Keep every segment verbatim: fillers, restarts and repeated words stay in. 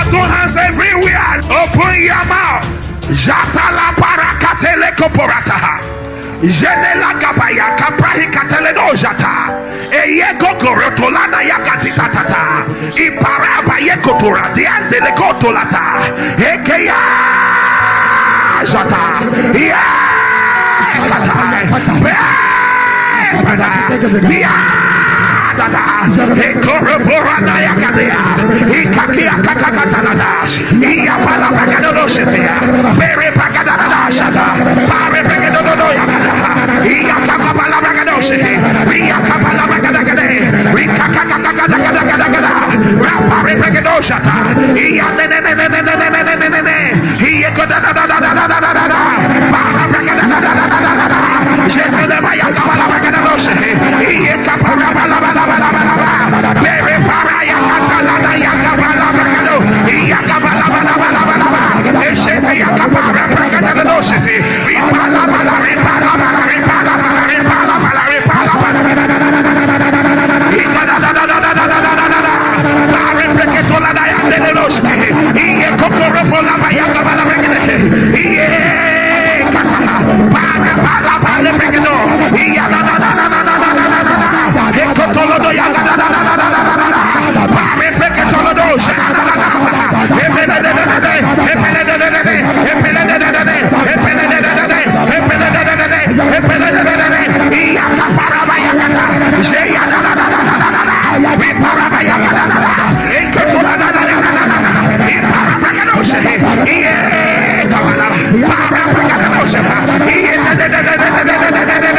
two hands everywhere. Open your mouth. Jatala parakatele koporata. Jenela gabaya kaprahi kateledo jata. Eye gogorotolada yakatita tata. Iparaba yekotora diandele kotolata. Ekeya jata. Ya kata. Ya dada. Ekoroborada yakatia. Ikakia kakakatanada. Iya pala pagadodo shetia. Pere pagadada shata. Pare pagadodo yakata. Iya kakapala pagadodo shetia. Iya kapala pagadagade. Iya kakakakakakakakakakada. Rapare pagadodo shata. Iya nene nene nene nene nene nene. Iya kodadadadadadadadada. Para pagadadadadadadada. Jetele baya kapala pagadodo shetia. Iya kapala bala bala bala bala. Pere para yakata yakapala pagado. Iya kapala bala bala bala. Eshete yakapala pagadodo shetia. Ripala bala ripala bala ripala bala ripala bala ripala bala. Ikadadadadadadadadada. Pare peketola da yadedo shetia. Iya kokoro pola baya kapala pagade. Iya katala. Para bala bala pagado. Iya dadadadadadadada. Ekotolo do yakadadadadadada. Pare peketola do shadadadada. Epelededede. Epelededede. Epelededede. Epelededede. Epelededede. Epelededede. Iya kapara baya kata. Jeya dadadadadada. Ipara baya kadadada. Ekotola dadadadada. Ipara pagado shetia. Iya kapala. Para pagado shetia. Iya dadadadadadada.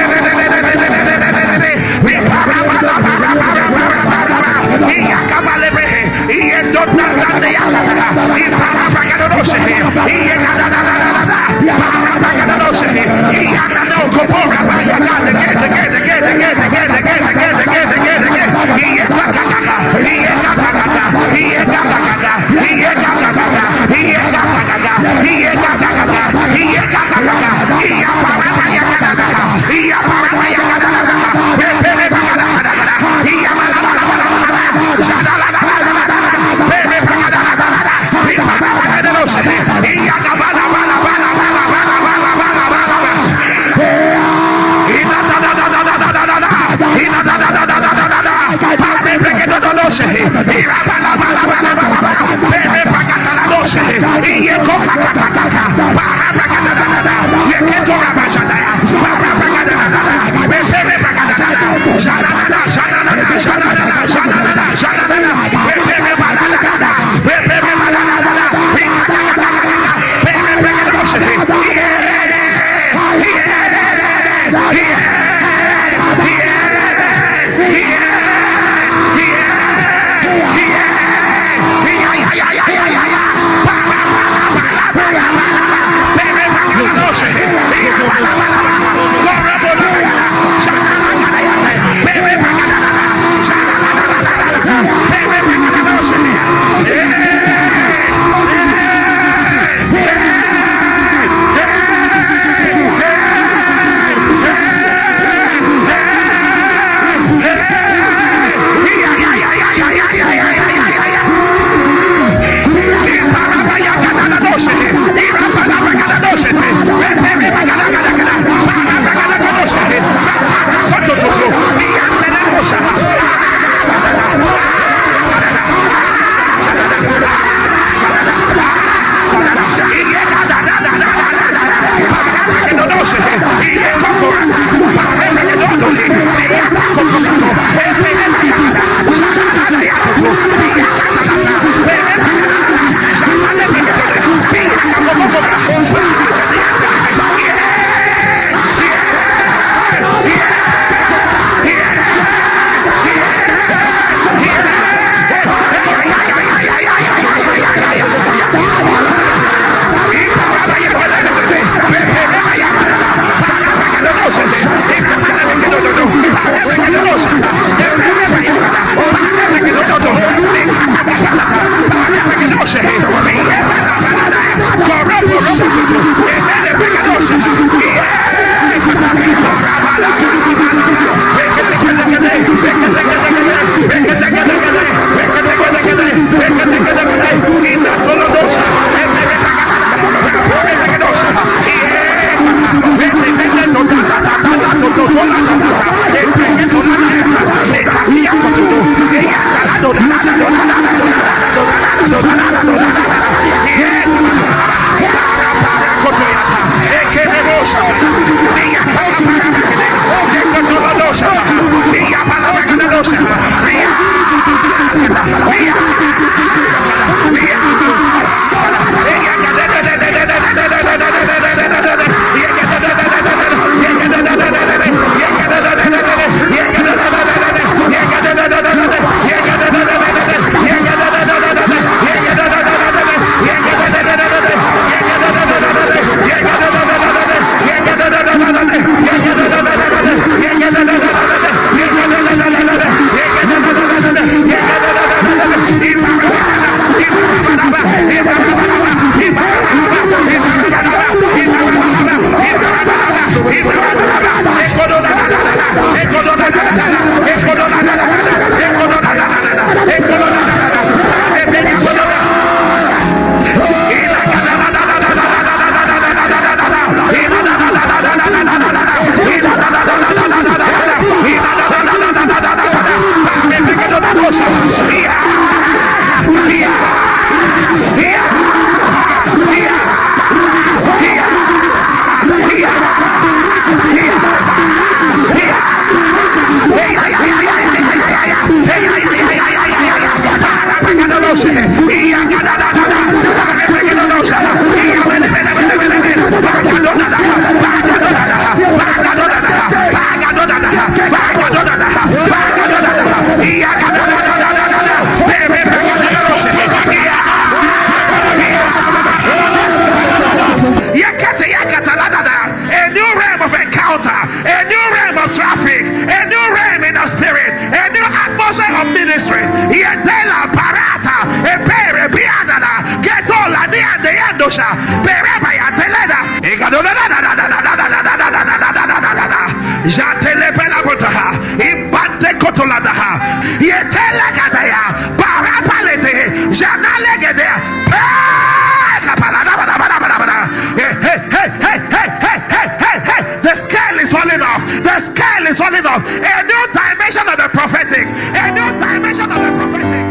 Yeah. The scale is falling off. The scale is falling off. A new dimension of the prophetic. A new dimension of the prophetic.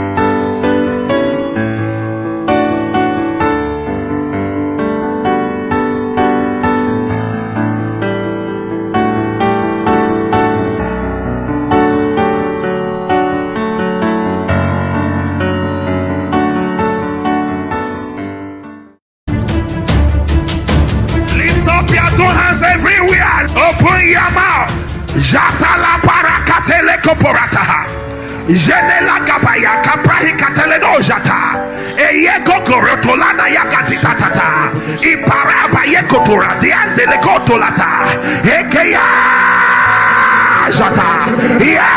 Everywhere, open your mouth. Jatala parakatele koporataha. Jenela gabaya kaprahi katele no jata. Eye gogorotolana yakatita tata. Iparaba yekotora diande le kotolata. Ekeya jata. Ya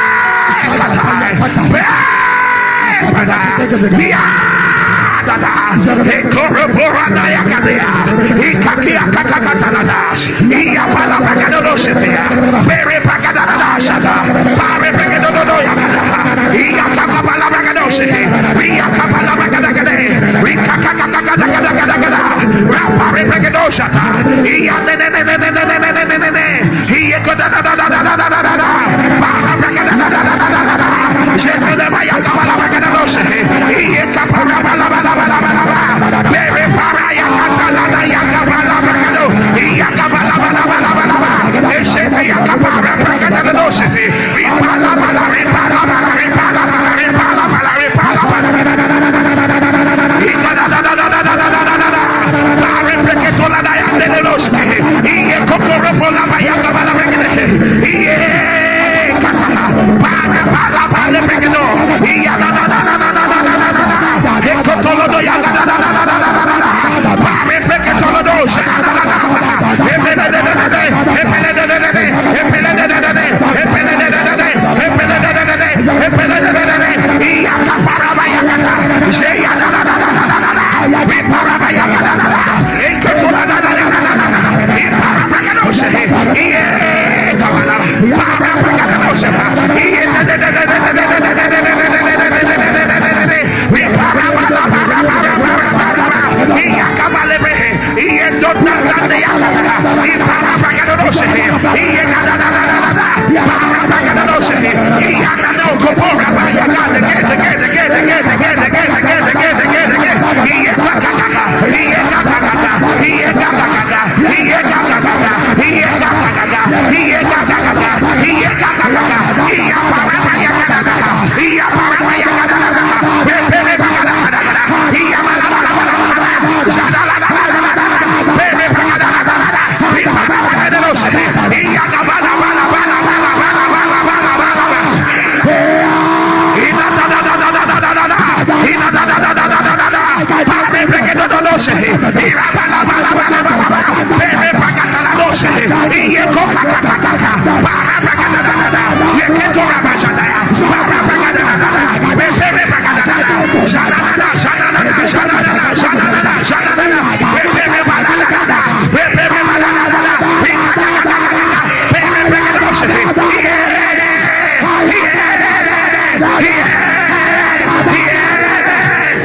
kata. Ya dada ekoroborana yakatea ikakia kakakatanada iyapala pagadonoshetea bere pagadada shata pare pagadono yakata iyakakapala pagadoshe iyakapala pagadagade ikakakakakakakakakada rapare pagadoshata iyanenenenenenenenenene iyekodadadadadadadada para pagadadadadadada jetele bayakapala pagadonoshe iyakapala pagadoshata Bere para ya katana ya kabala bagado ya kabala bala bala bala bala eshete ya kabara bagado no shete ri bala bala ri bala bala ri bala bala ri bala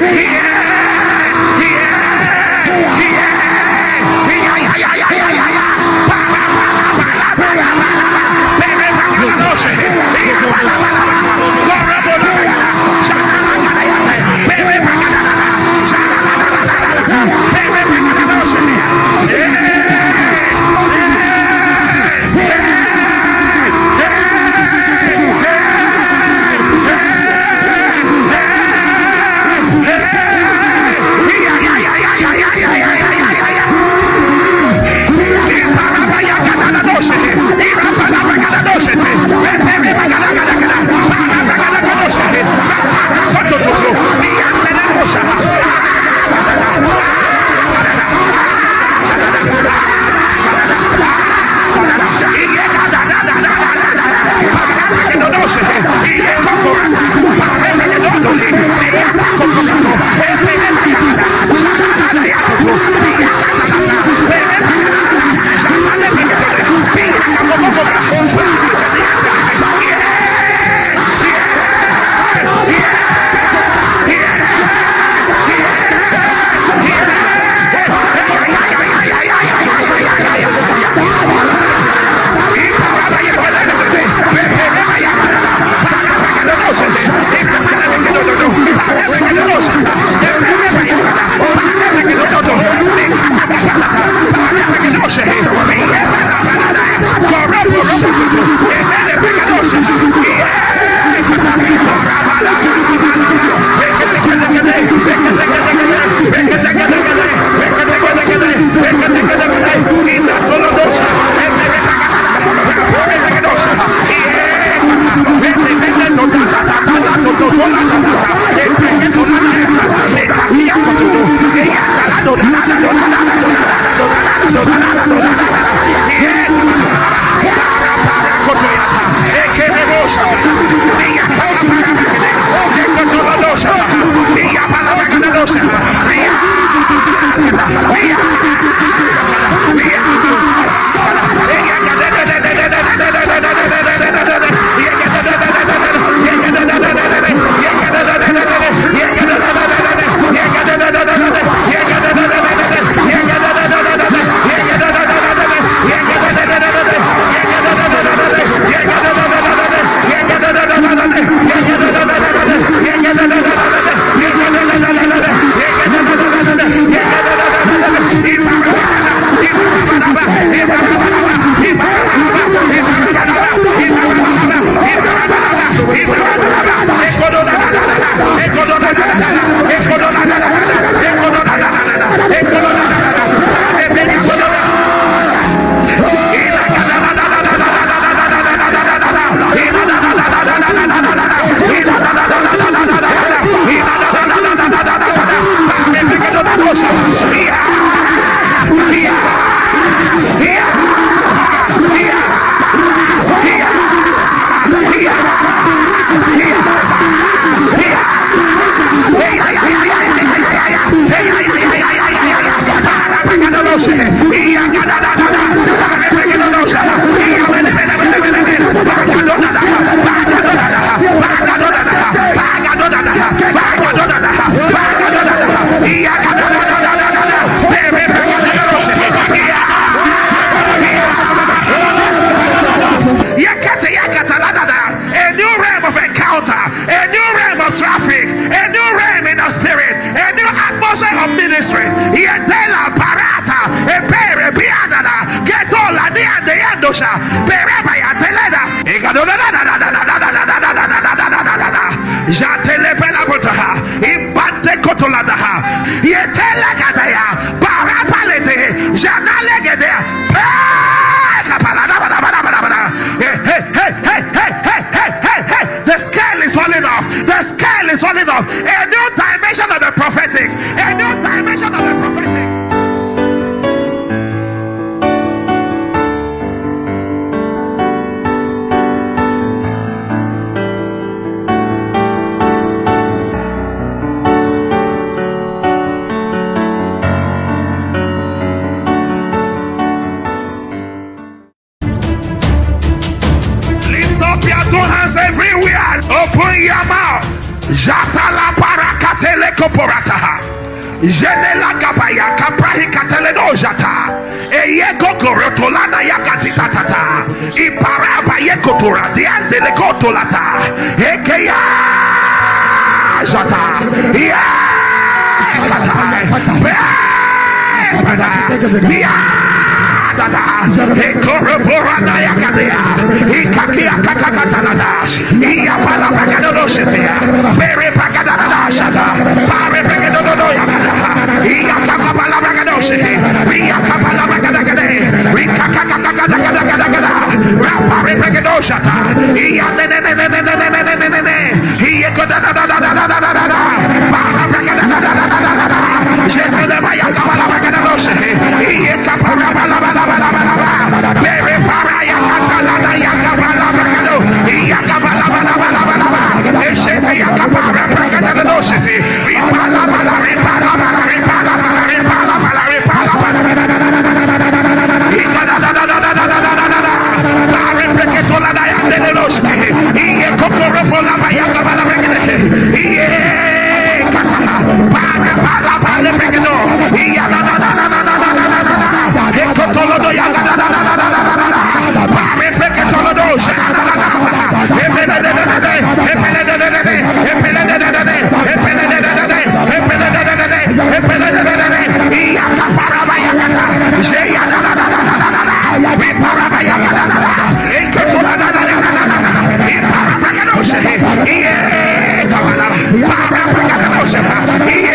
The scale is falling off. The scale is falling off. A new dimension of the prophetic. A new dimension of the prophetic. Everywhere, open your mouth. Jatala parakatele Ekoporataha. Jenela Gabaya Kaprahi Kateledojata Eyego Gorotolana Yakatitatata Iparaba Yekotura Diante de Kotolata Ekeya Jata Ya Kata Ya Dada Ekoroborana Yakatia Ikakia Kakakatanada Iyapala Pagadosetia Pere Pagadada Shata Pare Pagadodo Yakata Iyakapala Pagadose Iyakapala Pagadagade Rikakakakakakakakakakada Rapare Pagadoshata Iyanenenenenenenenenene Iyakodadadadadadadadada Para Pagadadadadadadada Jeteleba Yakapala Pagadose Iyakapala Pagadadadadada Bere para Yakata Yakapala Pagado Iyakapala Pagadadadadada Eshete Yakapala Pagadadadosete Ripala Pala Ripala Pala Ripala Pala Ripala Pala Ripala Pala Ikadadadadadadadadada Pare Peketola Dayandeloske Iye Kokoropola Yakapala Pagade Iye Kata Pare Pala Pala Pagado Iyadadadadadadadada Ekotolodo Yakadadadadadada Pare Peketolodo Shadadadada Epelededede Epelededede Epelededede Epelededede Epelededede Epelededede Iyakaparaba Yakata Jeyadadadadadada Viparaba Yakadadada Ekotolodadadadada Iparabagadosh Iye Kabala Parabagadosh Iye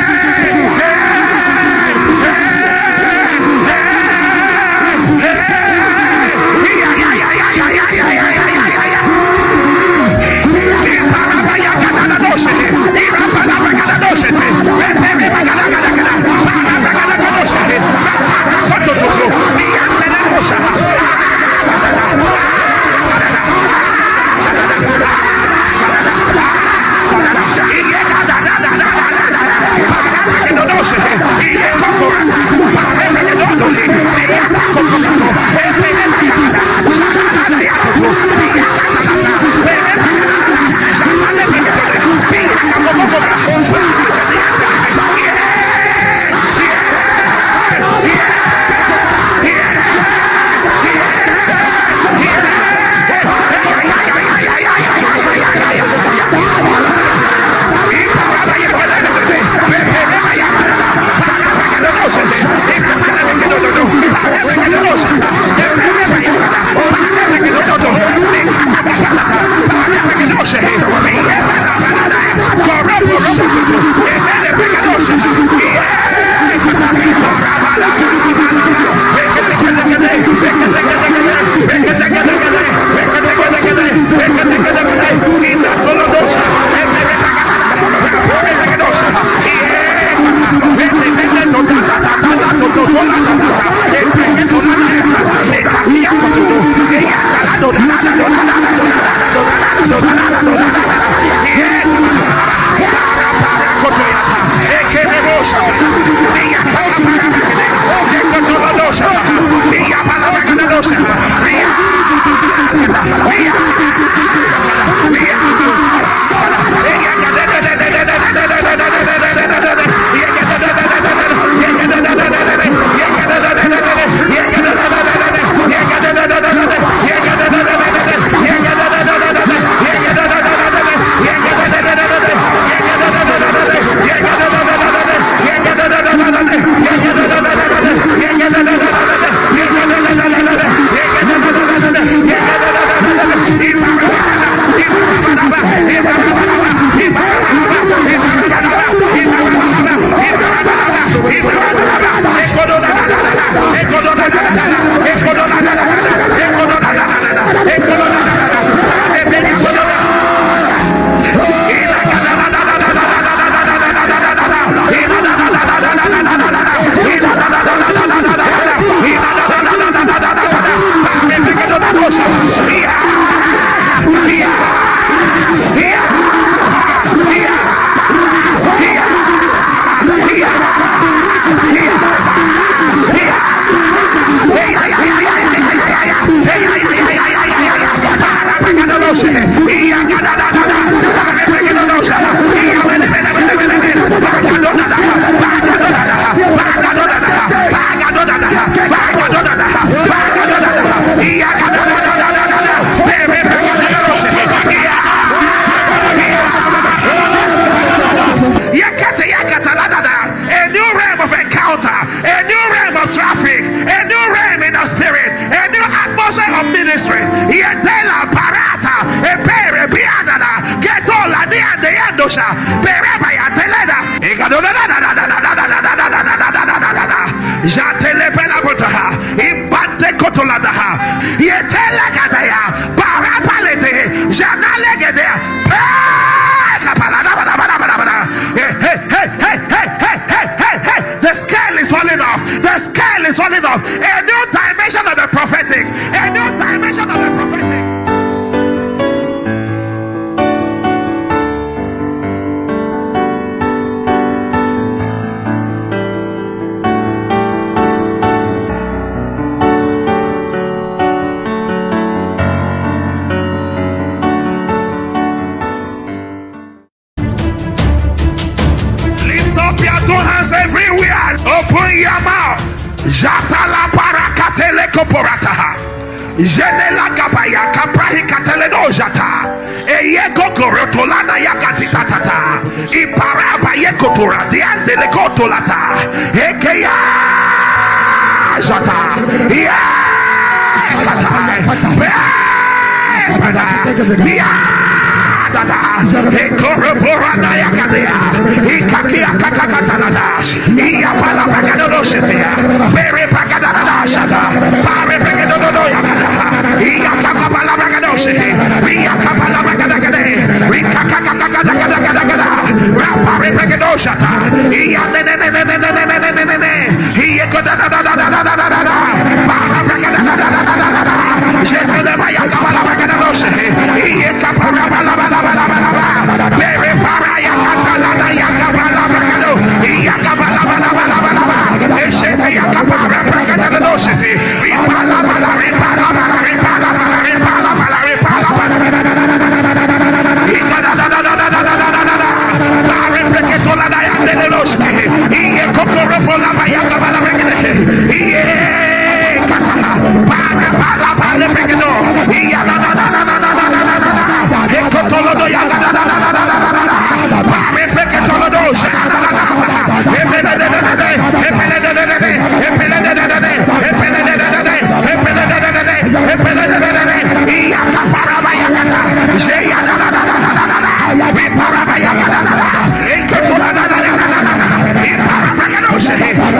Hey! Jatele Pelabotaha, Imbate Kotoladaha, Yetela Gadaya, Parapalete, Janalegede, hey, hey, hey, hey, hey, hey, hey, hey, hey, the scale is falling off, the scale is falling off, a new dimension of the prophetic, a new dimension of the prophetic. Everywhere, open your mouth. Jatala parakatele koporataha. Jenela gabaya kaprahi katele no jata. Eye gogorotolana yakatita tata. Ipara baye kotora diante le kotolata. Ekeya jata. Ya kata. Ya dada. Ekoroborana yakatia. Ikakia kakakatanada. Iyapala pagado shetia. Bere pagada shata. Pare pagado yakata. Iyakakapala pagado shetia. Iyakapala pagada gade. Ikakakakakakakakakakaka. Rapare pagado shata. Iyanenenenenenenenenenene. Iyekodadadadadadadadada. Para pagada. Jetele bayakapala pagado shetia. Iyakapala pagada. Bere para yakatala yakapala pagado. Iyakapala pagada. Eshete yakapala pagada no shete. Ripala pala ripala pala ripala pala ripala pala ripala pala. Ikadadadadadadadadada. Pare peketola da yandele no shete. Iye kokoro pola bayakapala pagada. Iye katala. Pare pala pala pagado. Iyadadadadadadadadada. Ekotolo do yagadadadadadada. Pare peketola do shadadadada. Epelelelelele. Epelelelelele. Epelelelelele. Epelelelelele. Epelelelelele. Epelelelelele. Iyakapara bayagada. Jeyadadadadadada. Ipara bayagada. Eketola dadadadada. Ipara bayagada.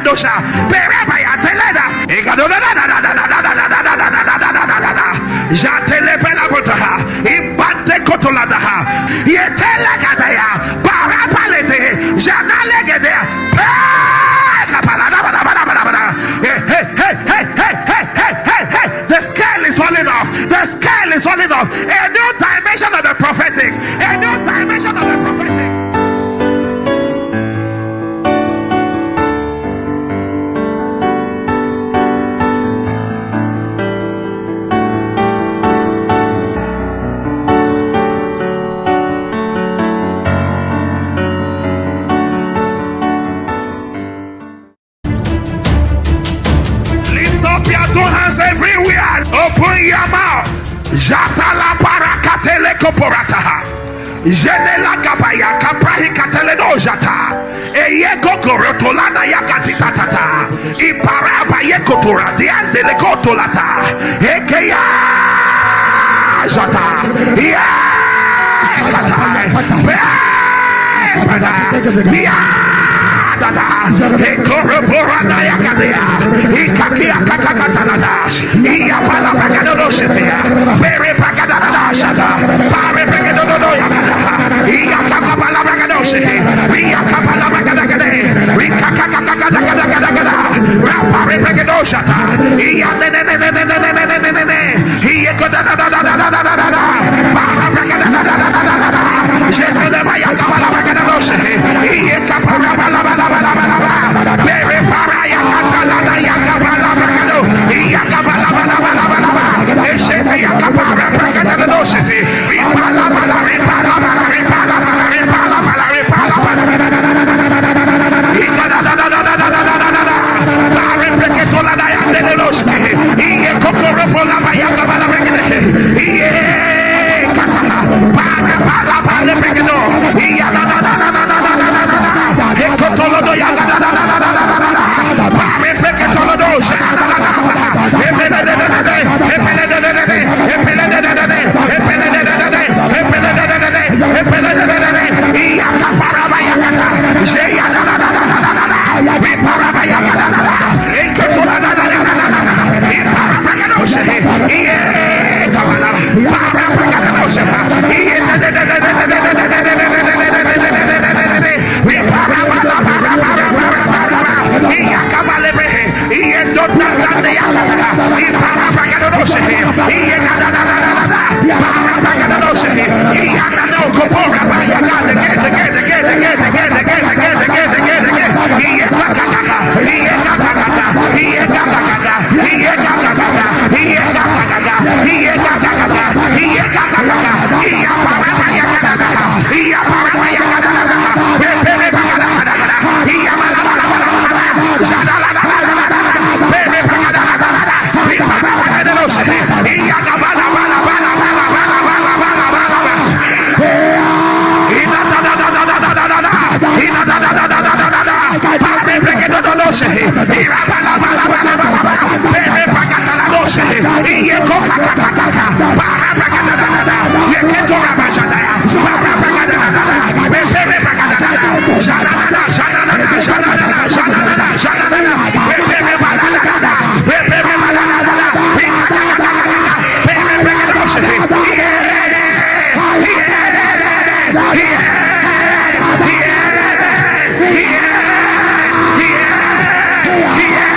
Paradosha, Perabaya Teleda, Jatele Pelabotaha, Ibante Kotoladaha, Yetela Gadaya, Parapalete, Janalegede, hey, hey, hey, hey, hey, hey, hey, hey, hey, the scale is falling off, the scale is falling off, a new dimension of the prophetic, a new dimension of the prophetic. Everywhere, open your mouth. Jatala parakatele koporataha. Jenela gabaya kaprahi kateledo jata. Eye gogorotolana yakatita tata. Iparaba yekotora diande le kotolata. Ekeya jata. Ya kata. Ya dada, ekoroborana yakadea, ikakia kakakatanada, iyapala pagadodosetea, bere pagadada shata, pare pagadodo yakada, iyakapala pagadose, iyakapala pagadagade, ikakakakakakakakakada, rapare pagadoshata, iyanenenenenenenenenene, iyekodadadadadadadada, para pagadadadadadada, jetelema yakapala pagadose, iyakapala pagadada. Bere paraya katalada yakabala bagado yakabala bala bala bala eshete yakabara bagado dosete ripala bala ripala bala ripala bala ripala bala ripala bala ikada da da da da da da da da bare peketola da yande doske iye kokoro pola yakabala bagado iye katala bare bala bala bagado iya da da da da da da da Ekotolodo yaga da da da da da da da. Pare peketolodo yaga da da da da. Epele de de de de. Epele de de de de. Epele de de de de. Epele de de de de. Epele de de de de. Epele de de de de. Iya kaparaba yaga da. Jeya da da da da da da da. Iparaba yaga da da da. Ekotolodo da da da da da da. Iparaba yaga da she. Iye kabala. Paraba yaga da she. Iye de de de de de de de de de de de de de. Yeah.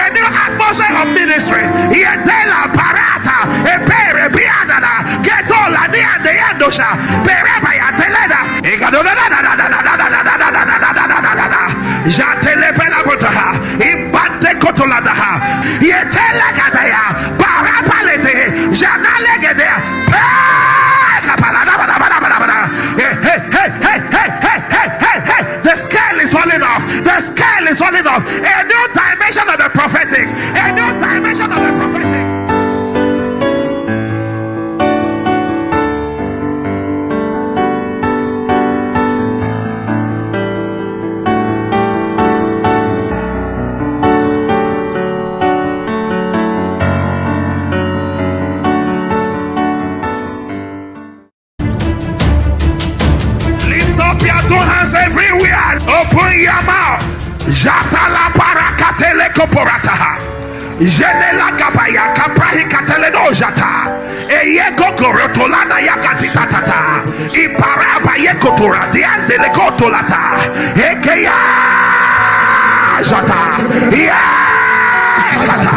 a new atmosphere of ministry. Yetela parata, e pere biadana, getola dia de andosha, pereba yateleda, jatele pela botaha, imbante kotoladaha, yetela gadaya, parapalete, janale gedea, hey, hey, hey, hey, hey, hey, hey, hey, hey, the scale is falling off, the scale is falling off, a new dimension of the prophetic, a new dimension of the prophetic. Everywhere, open your mouth. Jatala parakatele koporataha. Jenela gabaya kaprahi katele no jata. Eye gogorotolana yakatita tata. Iparaba yekotora diante le kotolata. Ekeya jata. Ya kata.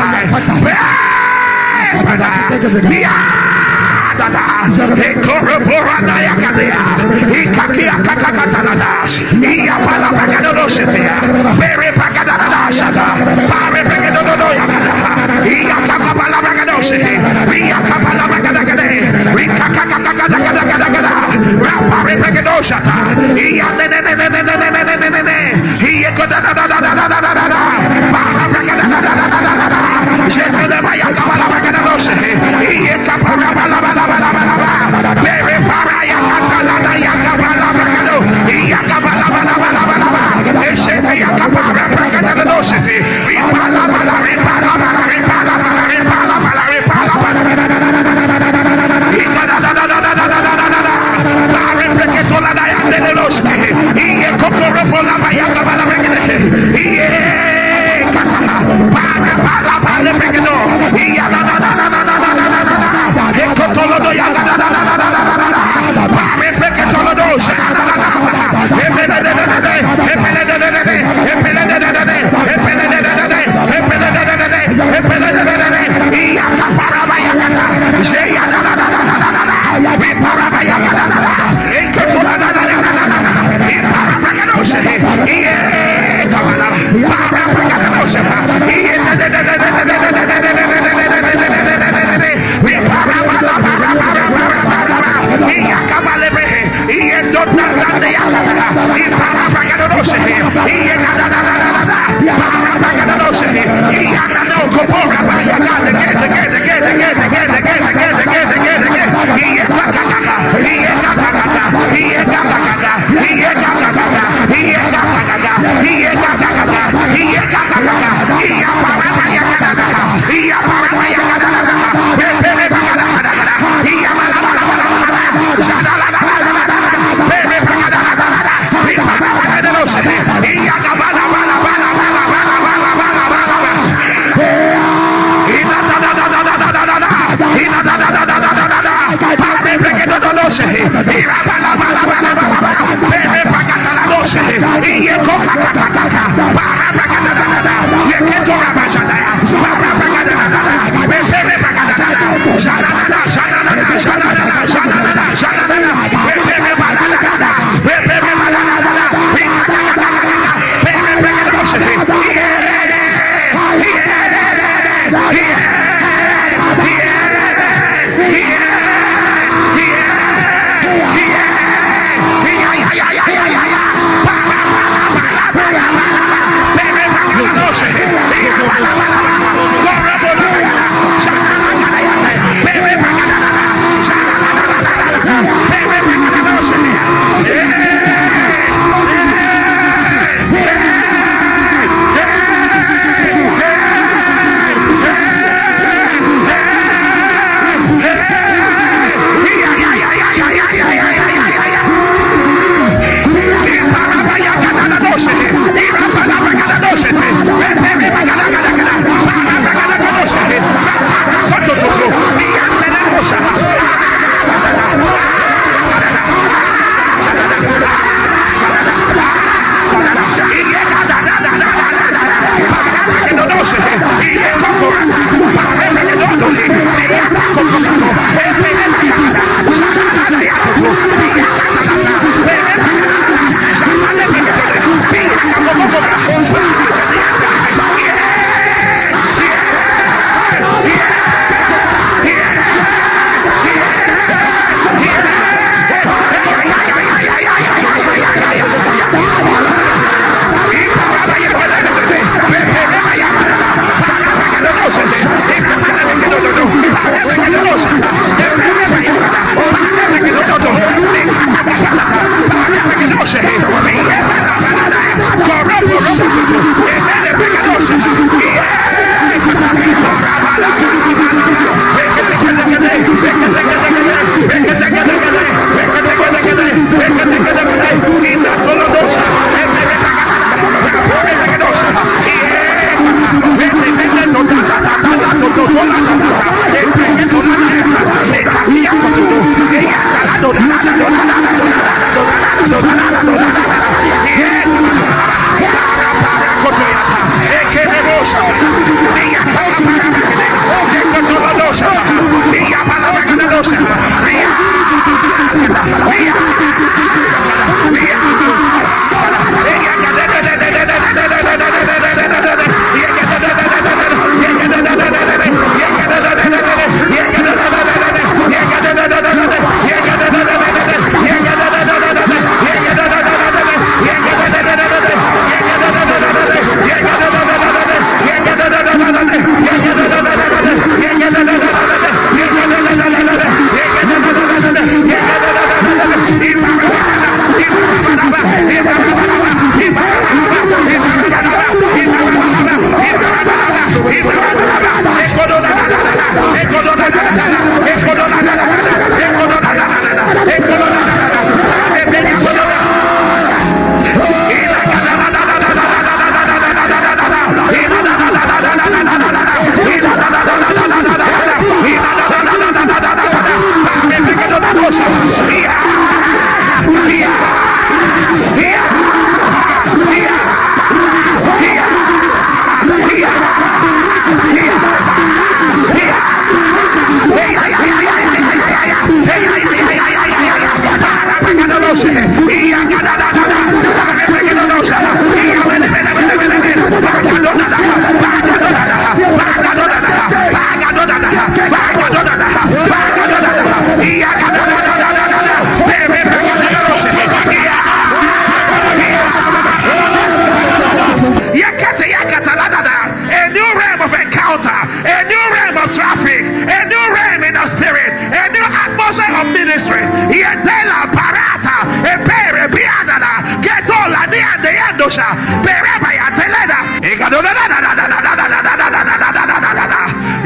Ya dada, ekoroborana yakadia, ikakia kakakatanada, iyapala pagadono shetia, bere pagadada shata, pare pagadono yakada, iyakakapala pagado shetia, iyakapala pagadagade, ikakakakakakakakakakada, rapare pagado shata, iyanenenenenenenenenenene, iyakodadadadadadadadada, para pagadadadadadadada, jetelema yakapala pagado shetia, iyakapala pagado. Bere paraya katalada yakabala bagado yakabala bala bala bala eshete yakabala bagado no shete ripala bala ripala bala ripala bala ripala bala ripala bala ikada da da da da da da da da bare peketola da yakede no shete iye kokoro pola ba yakabala bagado iye katala bare bala bala bagado iya da da da da da da da ekotolo do yakada da da da da da bare peketola do shada da da epele de de de epele de de de epele de de de epele de de de epele de de de epele de de de iya kapara ba yakada je ya da da da da da da we para ba yakada da da ekotolo da da da da da ipara ba yakada she iye kapara para ba yakada she iye de de de de de de we para ba la ba la ba iya kabale be iye do da da de yakada ipara ba yakada she iye da da da da da para ba yakada she iya da no kopora ba yakada ge ge ge ge ge ge ge ge ge ge ge iye kakaka iye kakaka iye kakaka iye kakaka iye kakaka iye kakaka iye kakaka iya para ba yakada iya para ba yakada bere ba yakada iya mala mala mala jada la la la bere ba yakada iya para ba yakada iya kabala bala bala bala bala bala bala bala ina da da da da da da da ina da da da da da da da para be yakada no se ira bala bala bala bala bere ba yakada no se iye kokaka para ba yakada da da ye ketora ba jada para ba yakada da da bere ba yakada da jada da jada da jada da jada da jada da bere ba yakada da bere ba yakada da bere ba yakada no se Hey!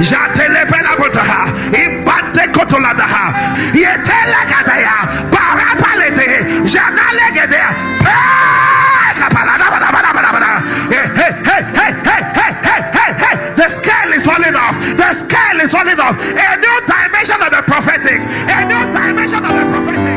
Jatele Belabotaha, Ibante Kotoladaha, Yetela Gadaya, Parapalete, Janalegedea, hey, hey, hey, hey, hey, hey, hey, hey, the scale is falling off, the scale is falling off. A new dimension of the prophetic, a new dimension of the prophetic.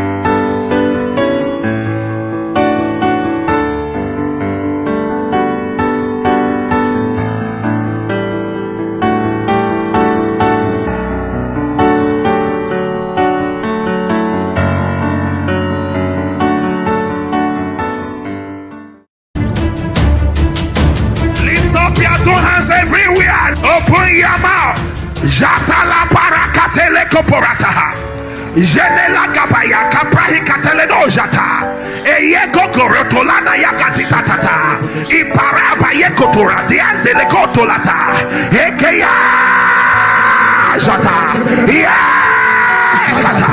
Everywhere, open your mouth. Jatala parakatele koporataha. Jenela gabaya kaprahi katele no jata. Eye gogorotolana yakatita tata. Iparaba yekotora diande le kotolata. Ekeya jata. Ya kata.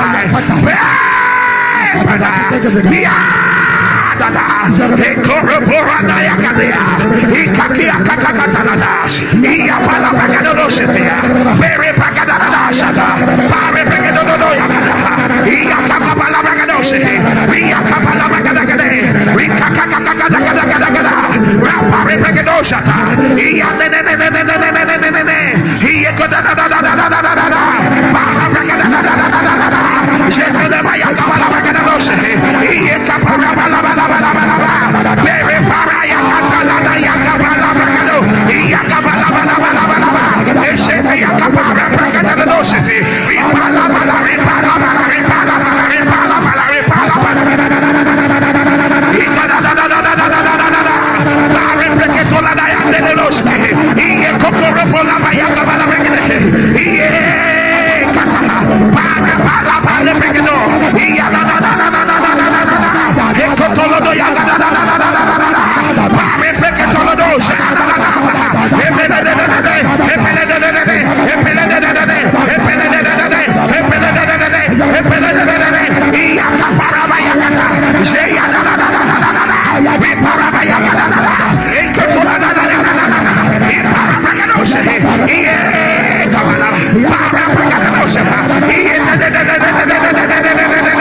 Ya dada, ekoroborana yakatea, ikakia kakakatanada, iyapala bagadonoshetea, bere bagadada shata, pare bagadono yakata, iyakakapala bagadoshe, iyakapala bagadagade, ikakakakakakakakakakada, rapare bagadoshata, iyanenenenenenenenenenene, iyekodadadadadadadadada, para bagadadadadadadada, jetele bayakapala bagadoshe, iyakapala balabala. Bere para yakatala yakabala bagado yakabala bala bala bala eshete yakabara bagado no shete ripala bala ripala bala ripala bala ripala bala ripala bala ikada da da da da da da da da bare peketola da yande no shete iye kokoro pola yakabala bagado iye katala para bala bala bagado iya da da da da da da da Ekotolodo yaga da da da da da da da da. Pare peketolodo yaga da da da da da. Epele de de de de. Epele de de de de. Epele de de de de. Epele de de de de. Epele de de de de. Epele de de de de. Iyaka paraba yaga da. Jeya da da da da da da da. Iparaba yaga da da da. Ekotolodo da da da da da da. Iparaba yaga da shehe. Iye kabala. Paraba yaga da shehe. Iye de de de de de de de de de de de de de de.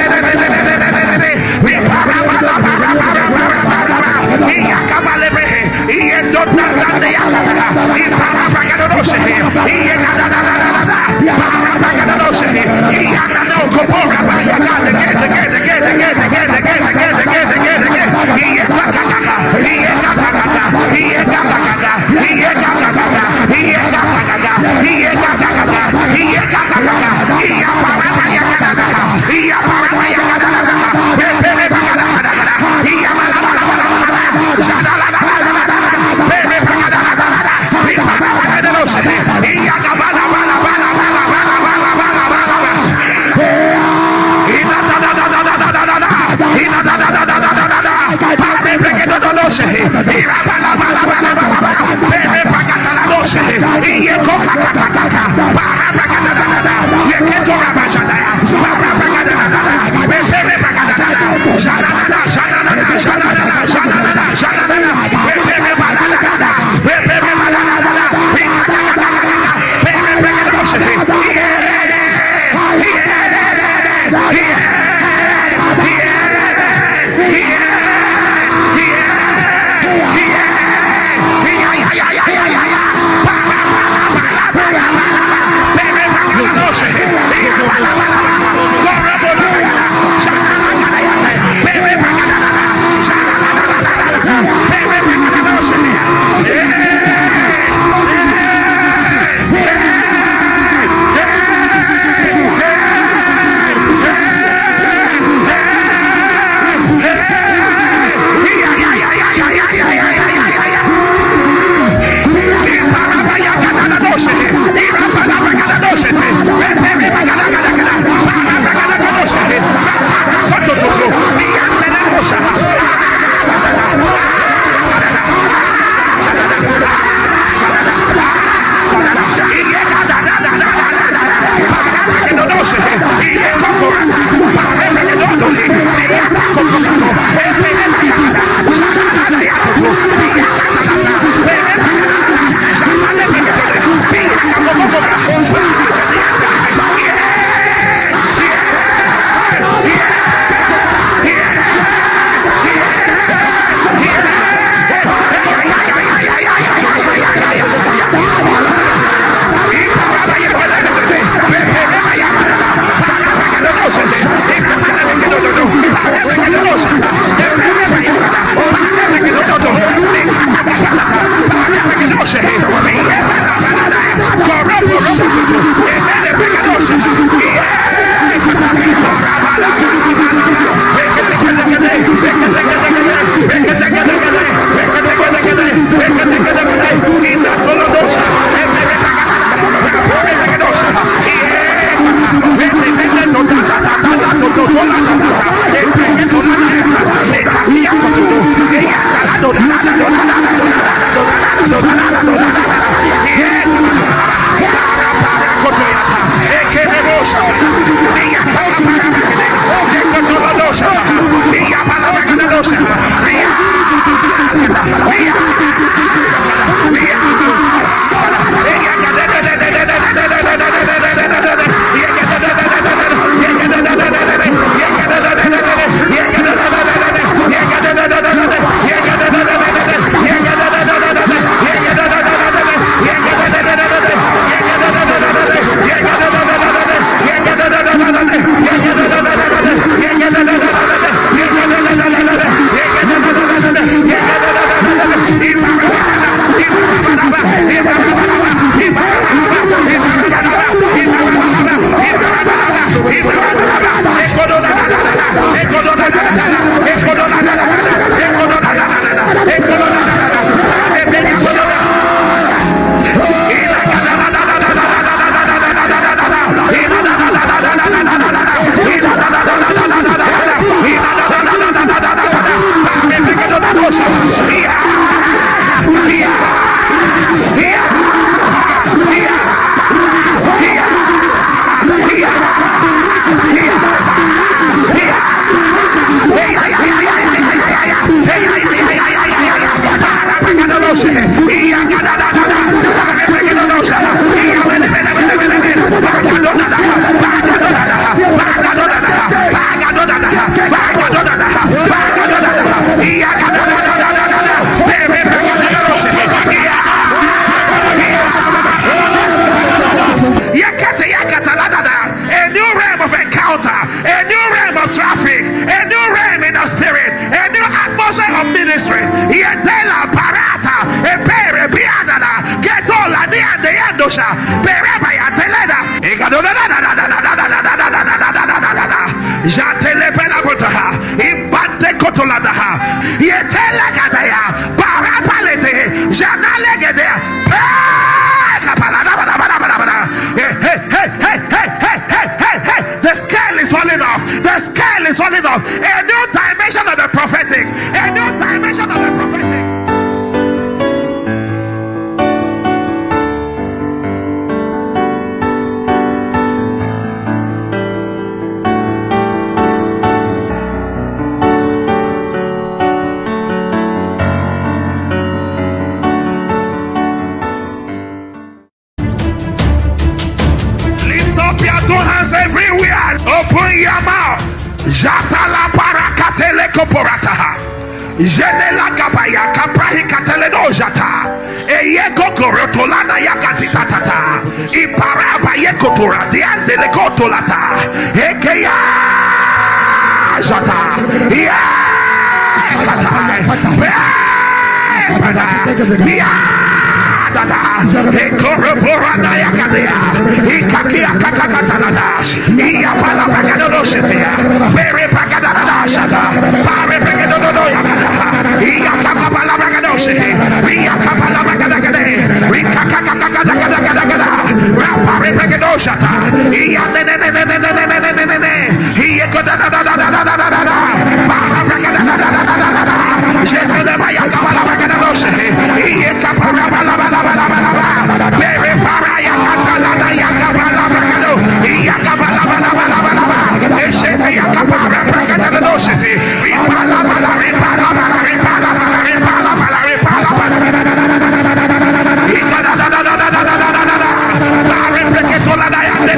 Repara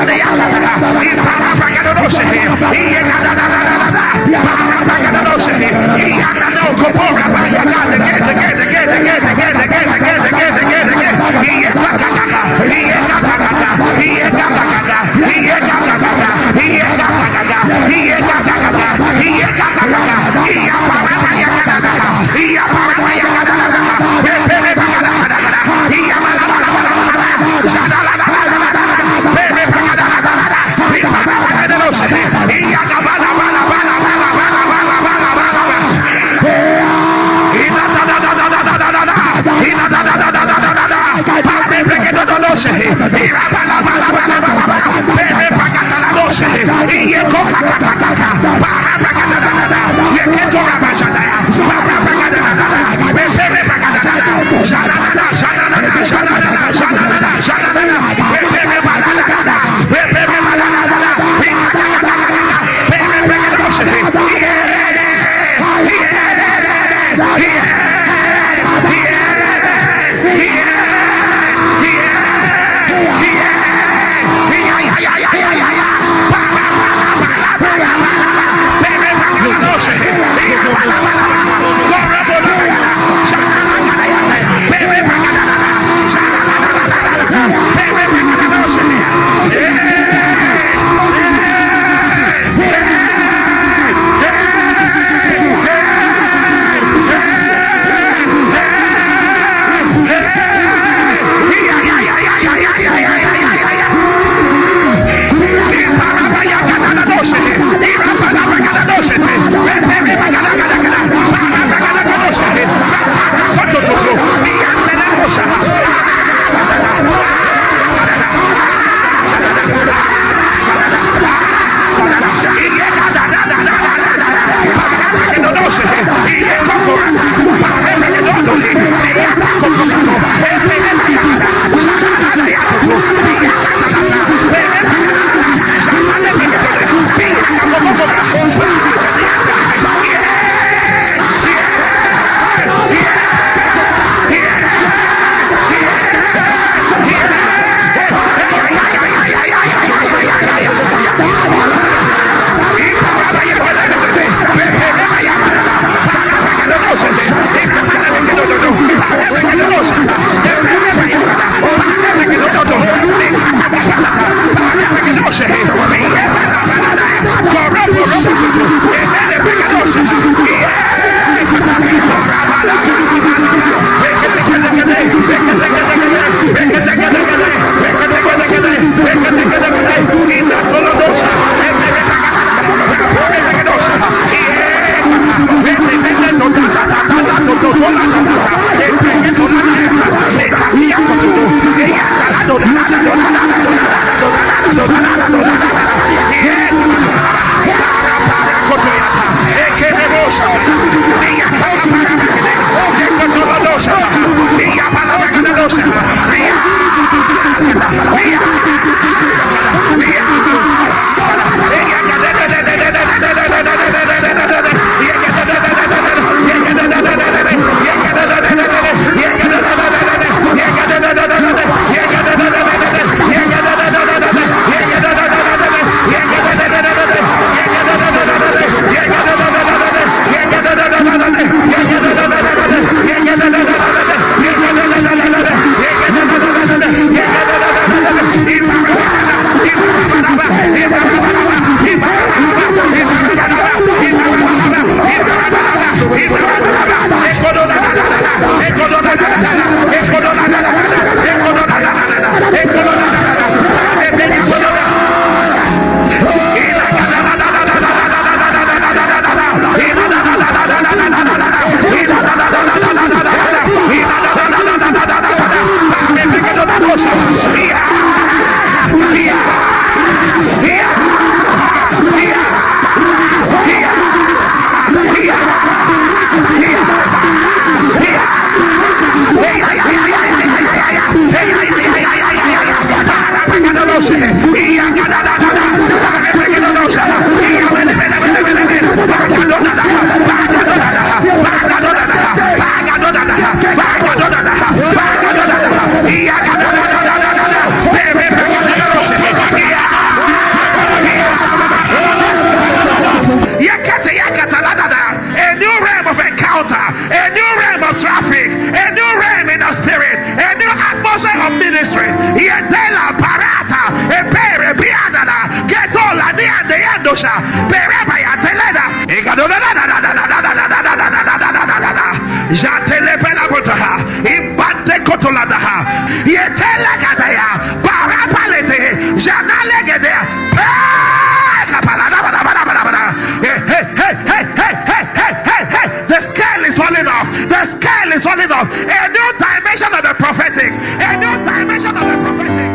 Yeah. A new dimension of the prophetic. A new dimension of the prophetic.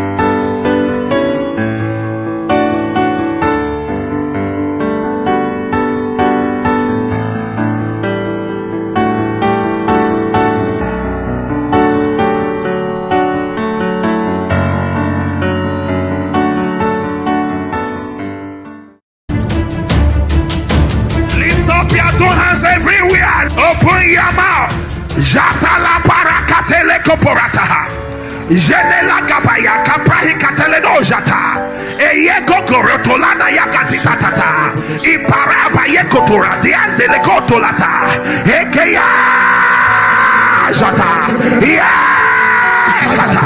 Everywhere, open your mouth. Jatala parakatele koporata. Jenela gabaya kaprahi katele no jata. Eye gogorotolana yakati tatata. Ipara baye kotora diante le kotolata. Ekeya jata. Ya kata.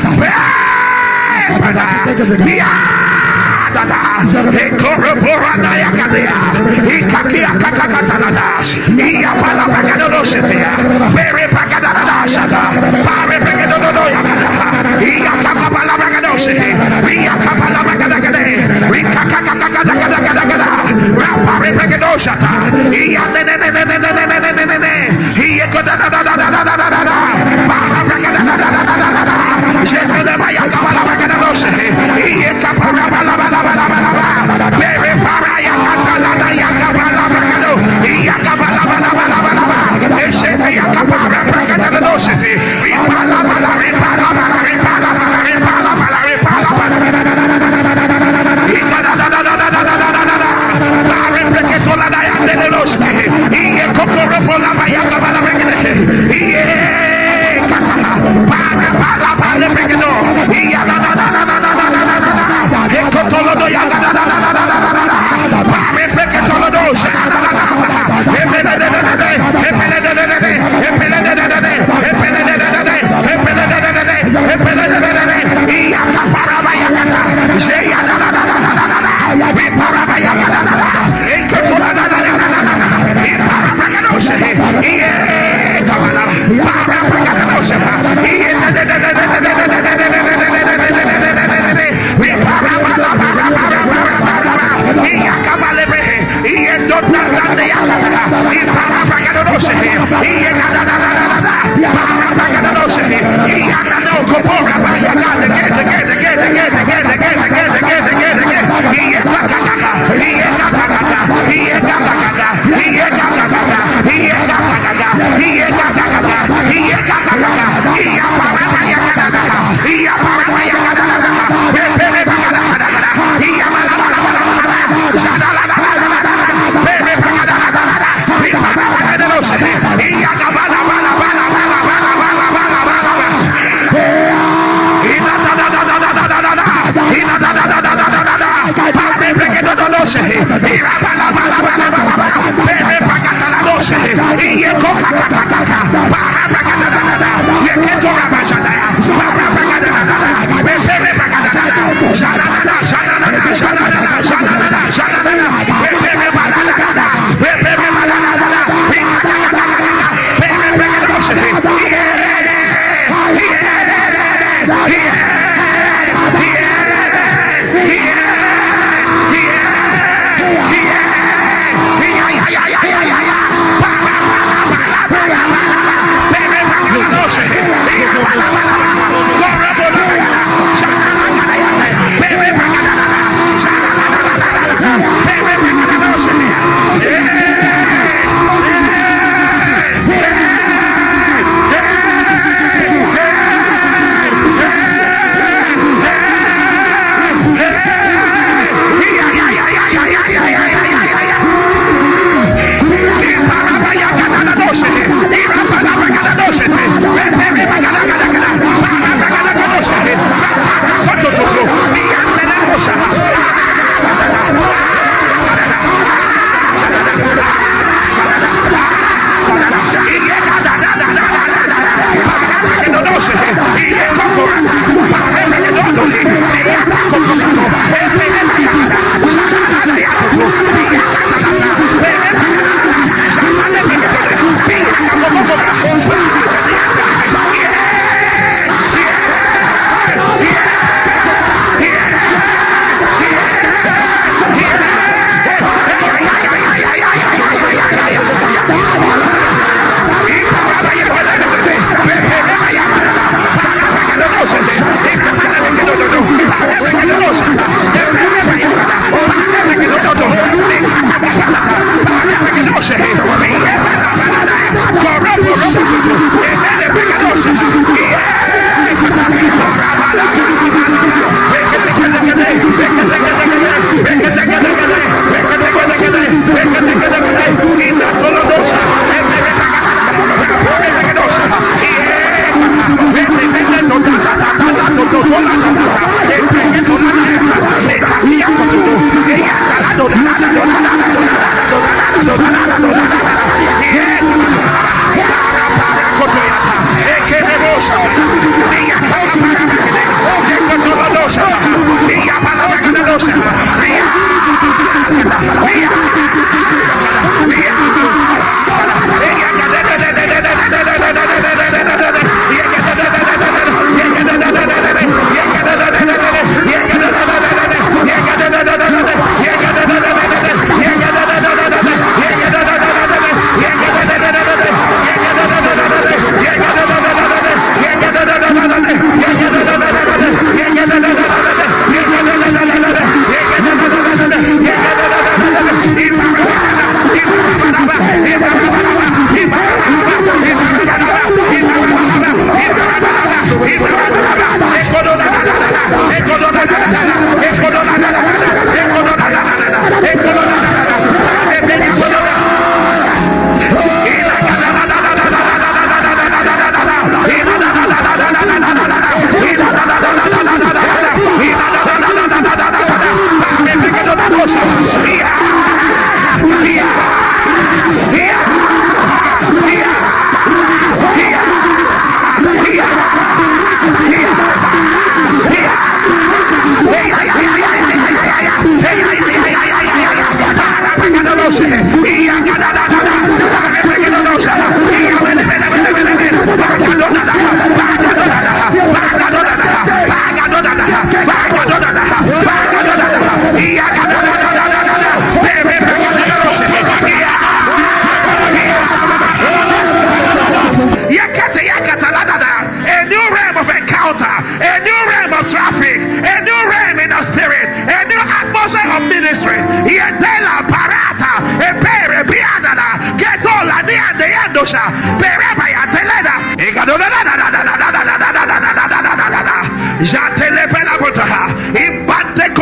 Ya dada, ekoroborana yakadia, ikakia kakakatanada, iyapala pagadono shetia, bere pagadada shata, pare pagadono yakada, iyakakapala pagadoshi, iyakapala pagadagade, ikakakakakakakakakakada, rapare pagadoshata, iyanenenenenenenenenenene, iyekodadadadadadadadada, para pagadadadadadadada, jetele yakapala pagadoshi, iyakapala pagadoshi. Bere paraya katalada yakabala bagado yakabala bala bala bala eshete yakabara bagado shete ripala bala ripala bala ripala bala ripala bala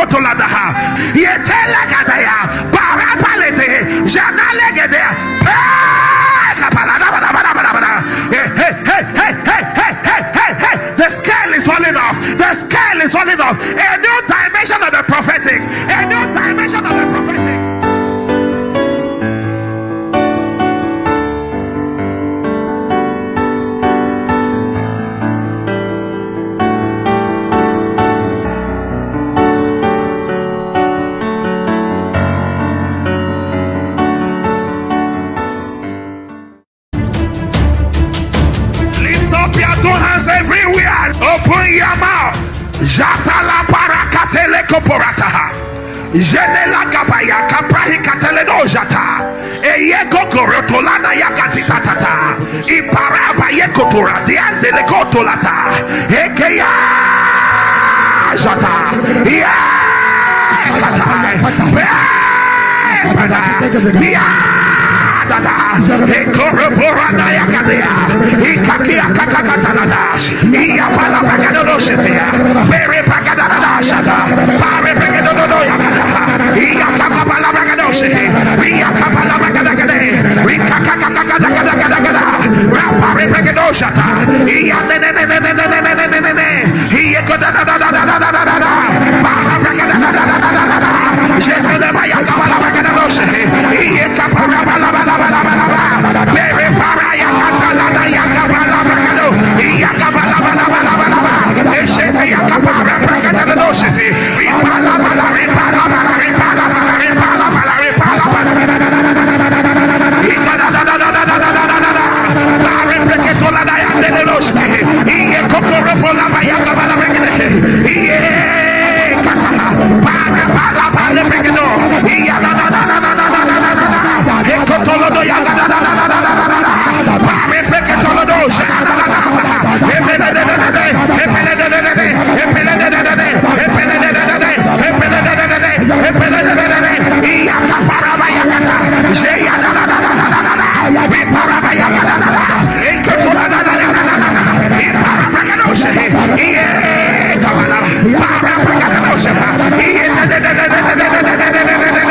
kotoladaha yetela gadaya parapalete janale gadaya. Hey, hey, hey, hey, hey, hey, hey, hey, hey. The scale is falling off. The scale is falling off. A new dimension of the prophetic. A new dimension of the prophetic. Everywhere, open your mouth. Jatala parakatele koporataha. Jenela gabaya kaprahi katele no jata. Eye gogorotolana yakatita tata. Iparaba yekotora diande le kotolata. Ekeya jata. Ya kata. Ya dada. Ekoroborana yakatia. Ikakia kakakatanada. Iya pala pagano shetia. Bere pagadada shata. Pare pagano yakata. Iya kakapala pagano shetia. Iya kapala pagadagade. Rika kakakakakakakakakaka. Rapare pagano shata. Iya ne ne ne ne ne ne ne ne ne ne. Iya kodadadadadadadadada. Para pagadadadadadadada. Jefele maya kapala pagano shetia. Iya kapala pala pala pala pala. Bere para yakata la yakapala pagano. Iya kapala pala pala pala. Eshete yakapala pagano shetia. Ripala pala ripala pala ripala pala ripala pala ripala pala. Ikadadadadadadadadada. Pare peketola da yande loshke. Iye kokoro pola maya kapala pagano. Iye katala. Pare pala pala pagano. Iya da da da da da da da da da. Ekotolo do yaga da da da da da da da. Pare peketolo do shaka da da da da. Epele de de de de. Epele de de de de. Epele de de de de. Epele de de de de. Epele de de de de. Epele de de de de. Iya kapara maya kata. Jeya da da da da da da da. Ipara maya da da da. Ekotolo da da da da da da. Ipara pagano shehe. Iye kapala. Para pagano shehe. Iye de de de de de de de de de de de de.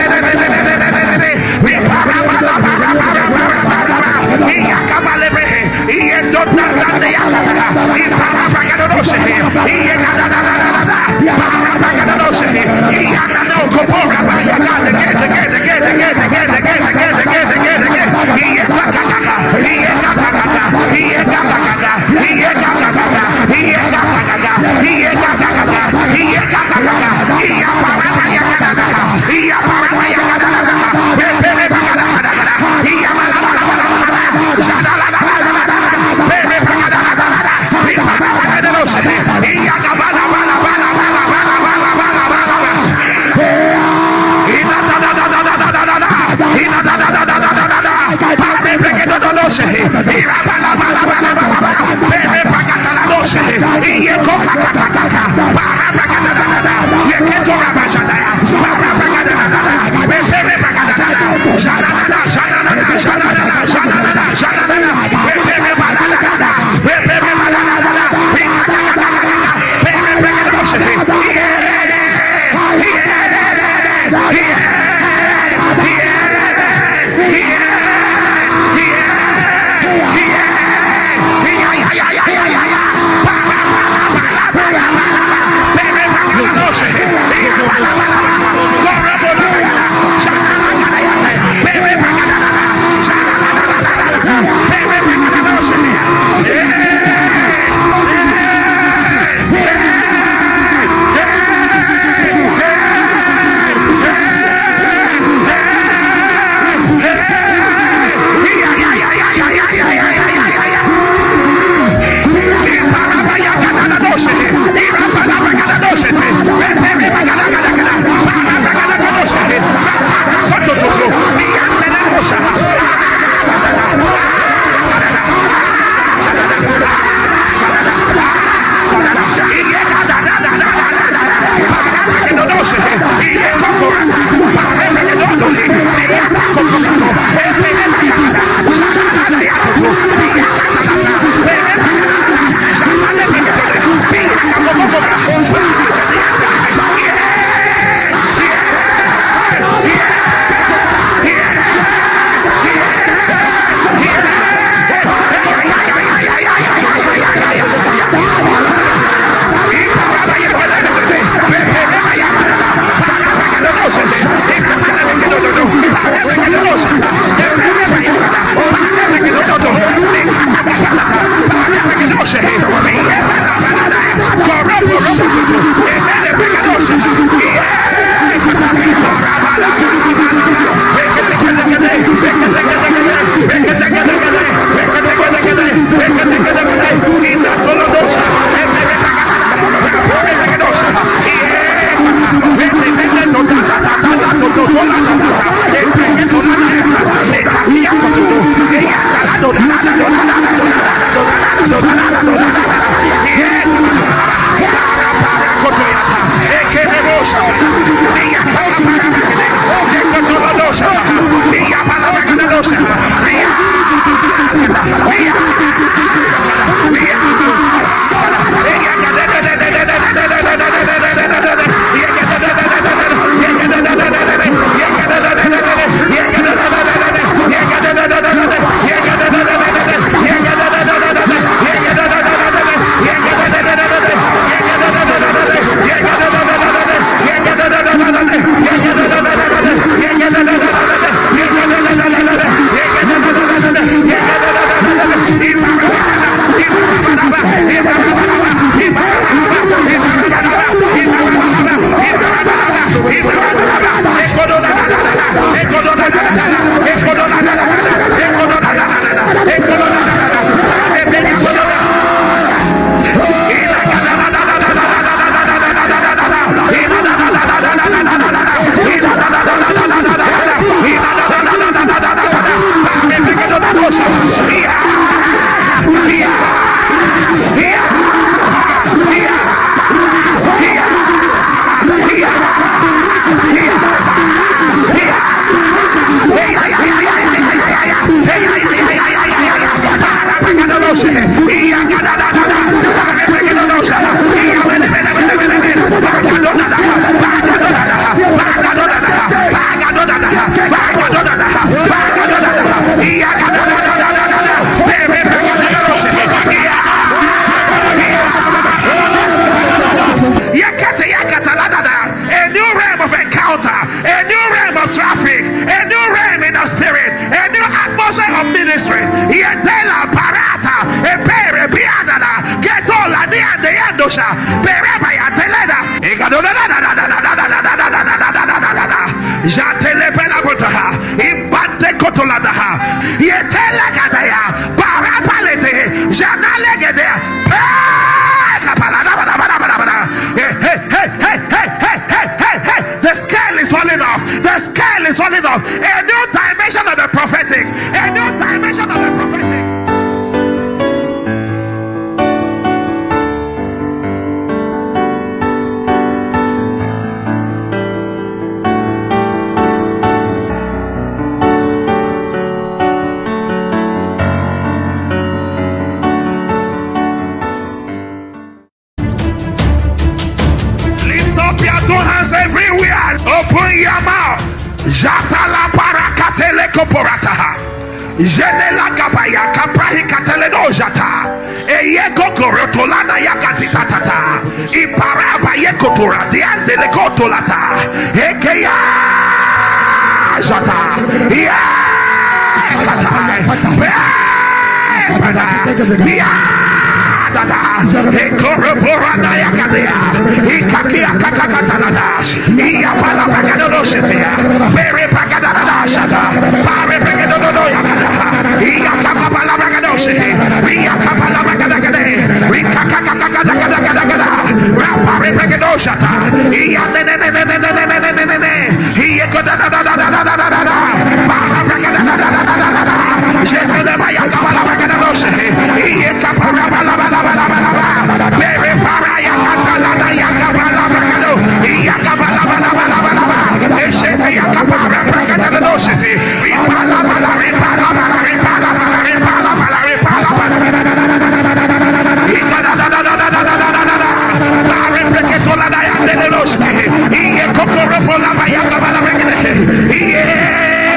Yeah.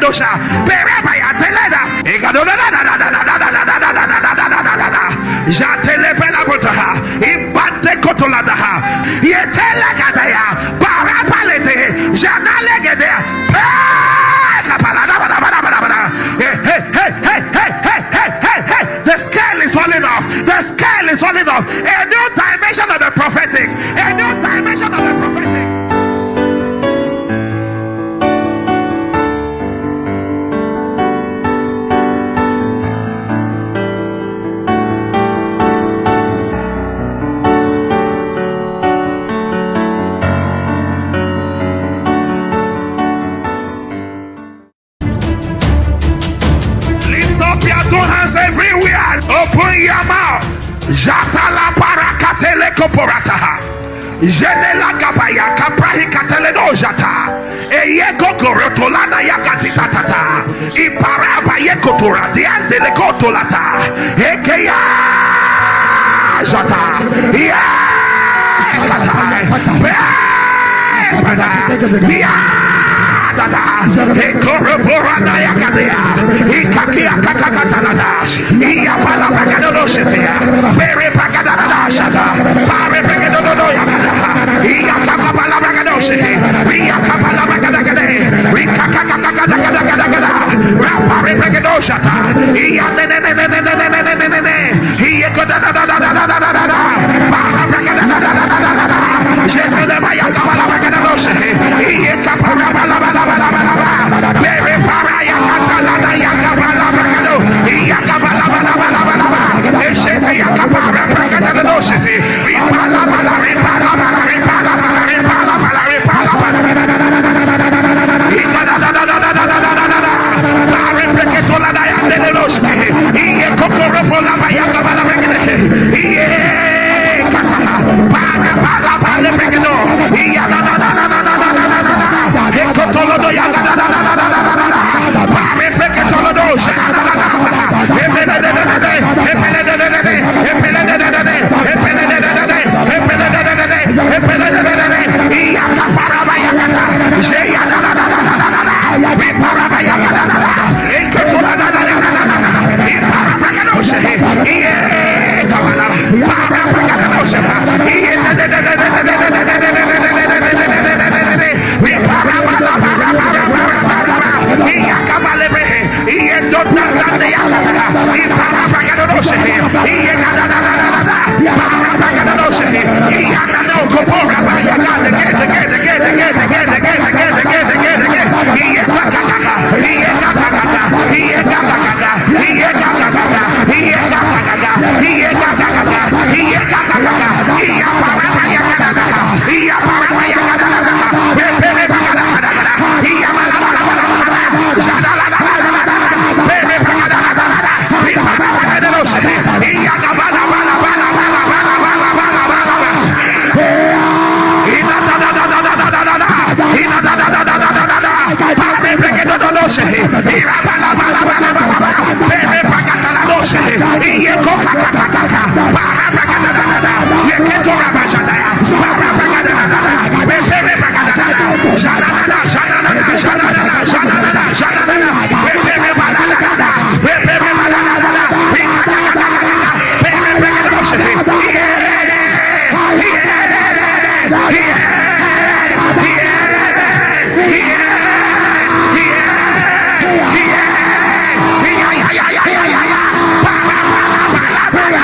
Yakadosha, Pereba Yateleda, Jatele Pelabota, Ibante Kotoladaha, Yetela Gadaya, Parapalete, Janalegede, hey, hey, hey, hey, hey, hey, hey, hey, hey, the scale is falling off, the scale is falling off, a new dimension of the prophetic, a new dimension of the prophetic. Everywhere, open your mouth. Jatala parakatele koporataha. Jenela gabaya kaprahi katele no jata. Eye gogorotolana yakatita tata. Iparaba yekotora diande le kotolata. Ekeya jata. Ya kata. Ya dada. Ekoroborana yakatia. Ikakia kakakatanada. Iya pala bagado shetia. Pere bagada shata. Pare bagado yakata. Iya kakapala bagado shetia. Iya kapala bagada gade. Rika kakakakakakakakakaka. Rapare bagado shata. Iya ne ne ne ne ne ne ne ne ne ne. Iya kodada da da da da da da da. Para bagada da da da da da da. Jefele baya kapala bagado shetia. Iya kapala bala bala bala bala. Pere para yakata da da yakapala bagado. Iya kapala bala bala bala. Eshete yakapara bagado no shete. Ripala bala ripala bala ripala bala ripala bala ripala bala. Ikada da da da da da da da da da. Pare peketola da yande no shete. Iye kokoro pola baya kapala bagado. Iye kata. Pare pala bala bagado. Iya da da da da da da da da da. Ekotolo do yaga da da da da da da da. Pare peketola do shete da da da da. Epele de de de. Epele de de de. Epele de de de. Epele de de de. Epele de de de. Epele de de de. Iya kapara baya kata. Jeya da da da da da da da. Ipara baya kata da da. Ekotolo da da da da da da. Ipara baya do shete. Iye kapara. Para baya do shete. Iye de de de de de de de de de de de. Ipara bala bala bala bala. Iya kapale behe. Iye do da da da yakata. Ipara baya do shete. Iye da da da da da da. Para baya do shete. Iya da no kopora baya kata get get get get get get get get get get. Iye kaka kaka. Iye kaka kaka. Iye kaka kaka. Iye kaka kaka. Iye kaka kaka. Iye kaka kaka. Iye kaka kaka. Iya para baya kata da. Iya para baya kata da. Pere baya da da da. Iya bala bala bala bala. Jada la la la la la. Pere baya da da da. Ipara baya do shete. Iya da bala bala bala bala bala bala bala bala. Ina da da da da da da da da. Ina da da da da da da da. Pare baya do do shete. Ira bala bala bala bala. Pere baya da do shete. Iye ko kaka kaka. Para baya da da da. Ye ketora baya da. Para baya da da da. Pere baya da da. Jada da da. Jada da da. Jada da da. Jada da da. Jada da da. Pere baya da da da. Pere baya da da da. Ika kaka kaka. Pere baya do shete. Iye. Iye. Iye. Iye.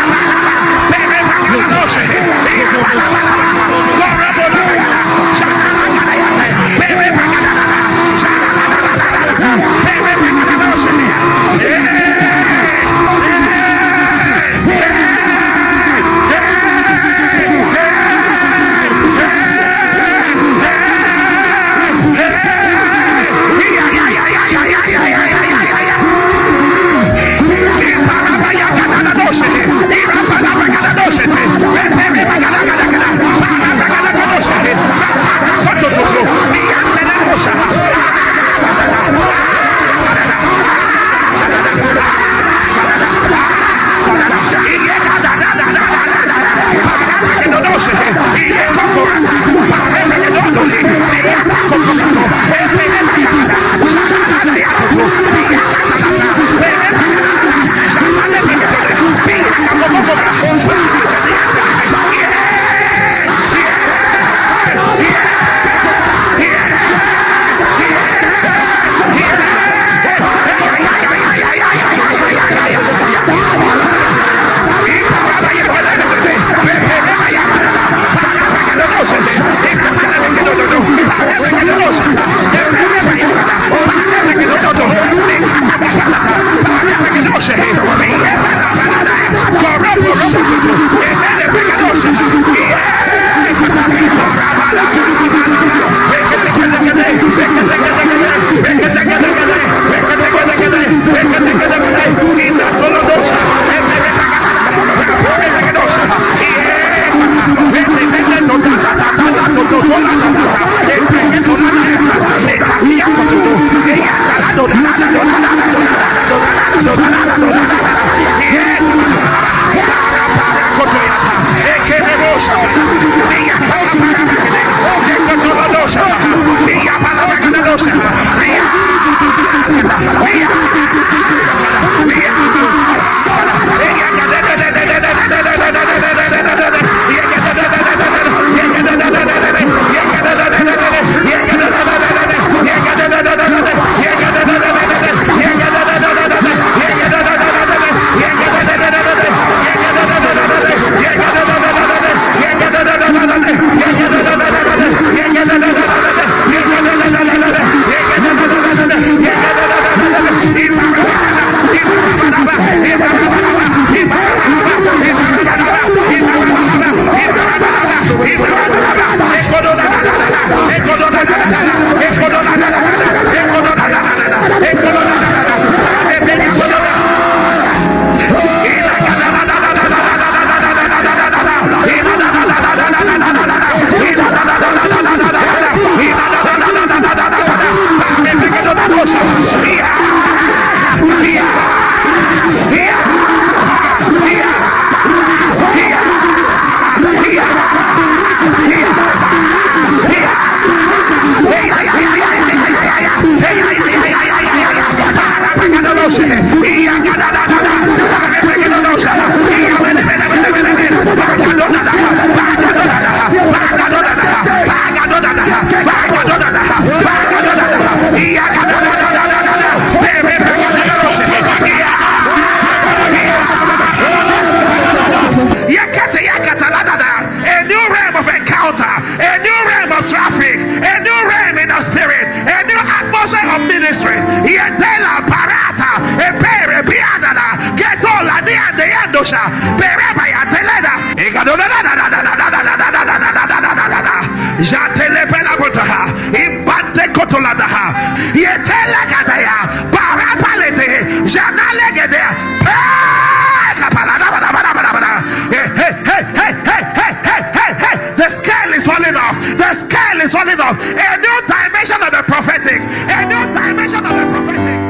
The scale is falling off. The scale is falling off. A new dimension of the prophetic. A new dimension of the prophetic.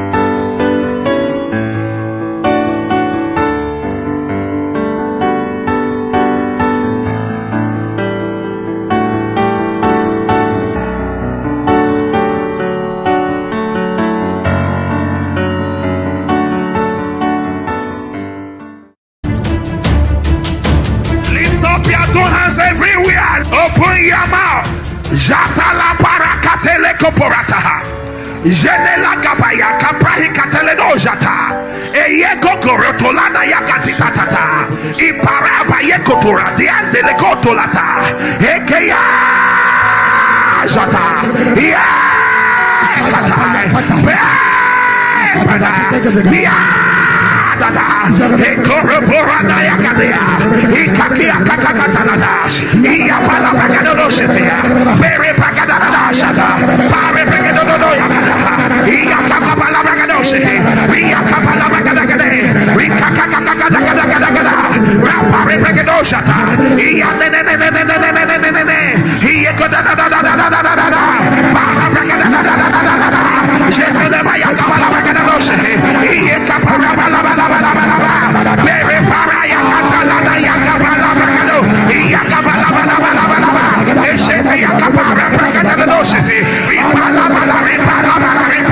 Everywhere, open your mouth. Jatala parakatele koporataha. Jenela gabaya kaprahi katele no jata. Eye gogorotolana yakatita tata. Iparaba yekotora diande le kotolata. Ekeya jata. Ya kata. Ya dada, ekoroborana yakatea, ikakia kakakatanada, iyapala pagadonoshetea, pere pagadada shata, pare pagadono yakada, iyakapala pagadoshi, iyakapala pagadagade, ikakakakakakakakakakada, rapare pagadoshata, iyanenenenenenenenenene, iyekodadadadadadadadada, para pagadadadadadadada, jetele bayakapala pagadoshi, iyakapala pagadoshi. Bere para ya katala ya kabala bagado ya kabala bala bala bala eshete ya kabala bagado shete ipala bala ipala bala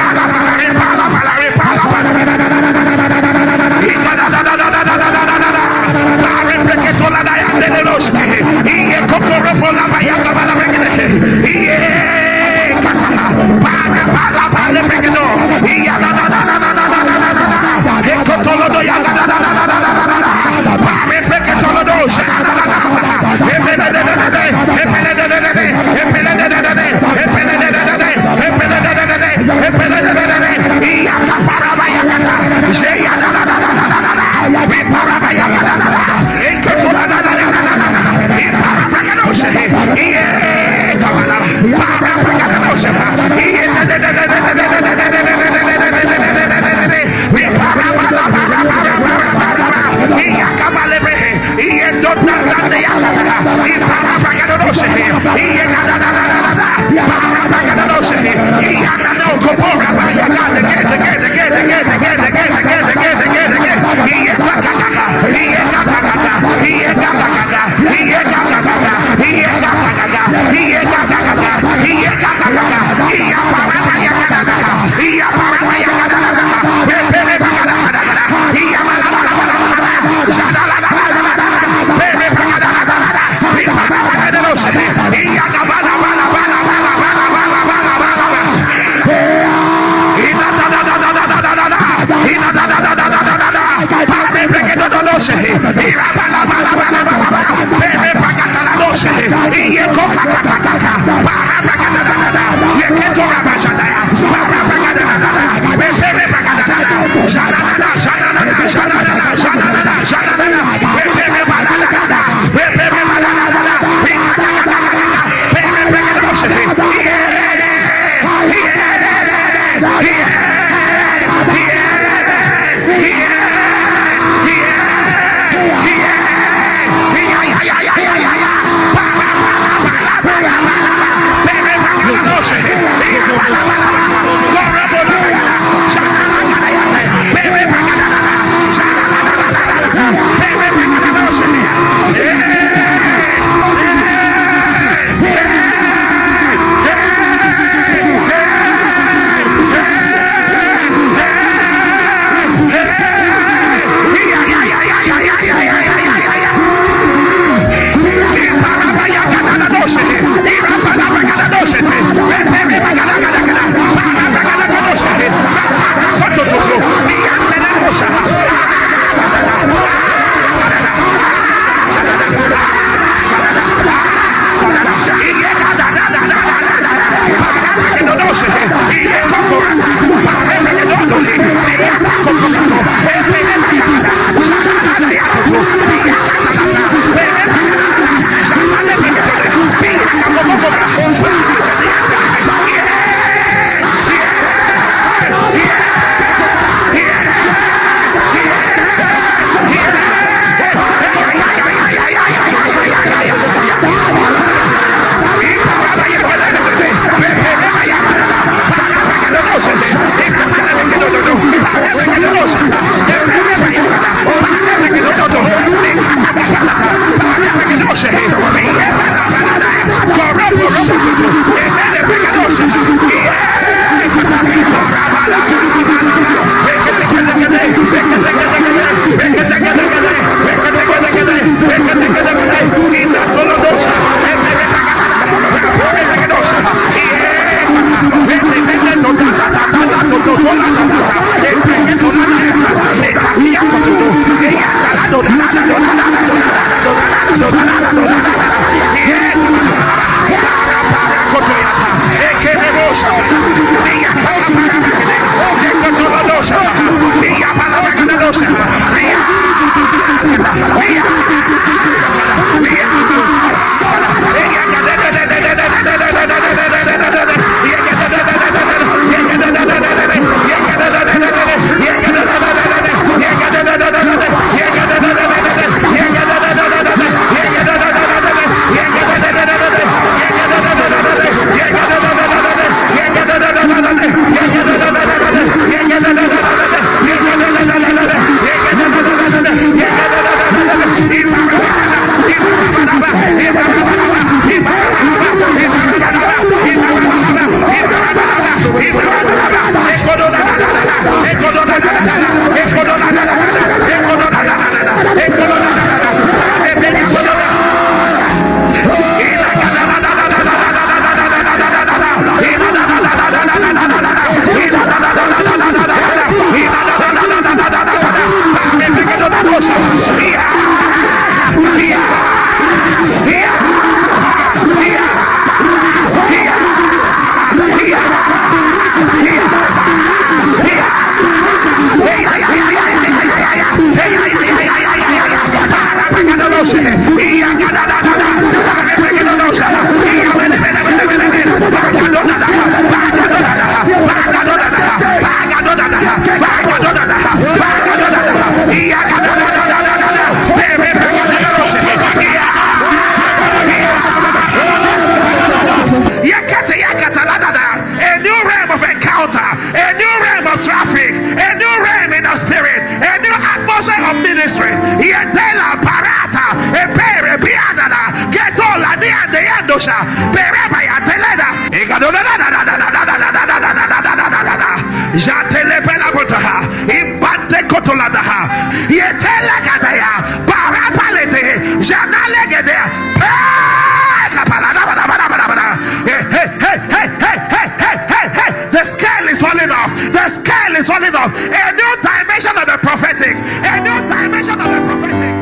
is falling off. A new dimension of the prophetic. A new dimension of the prophetic.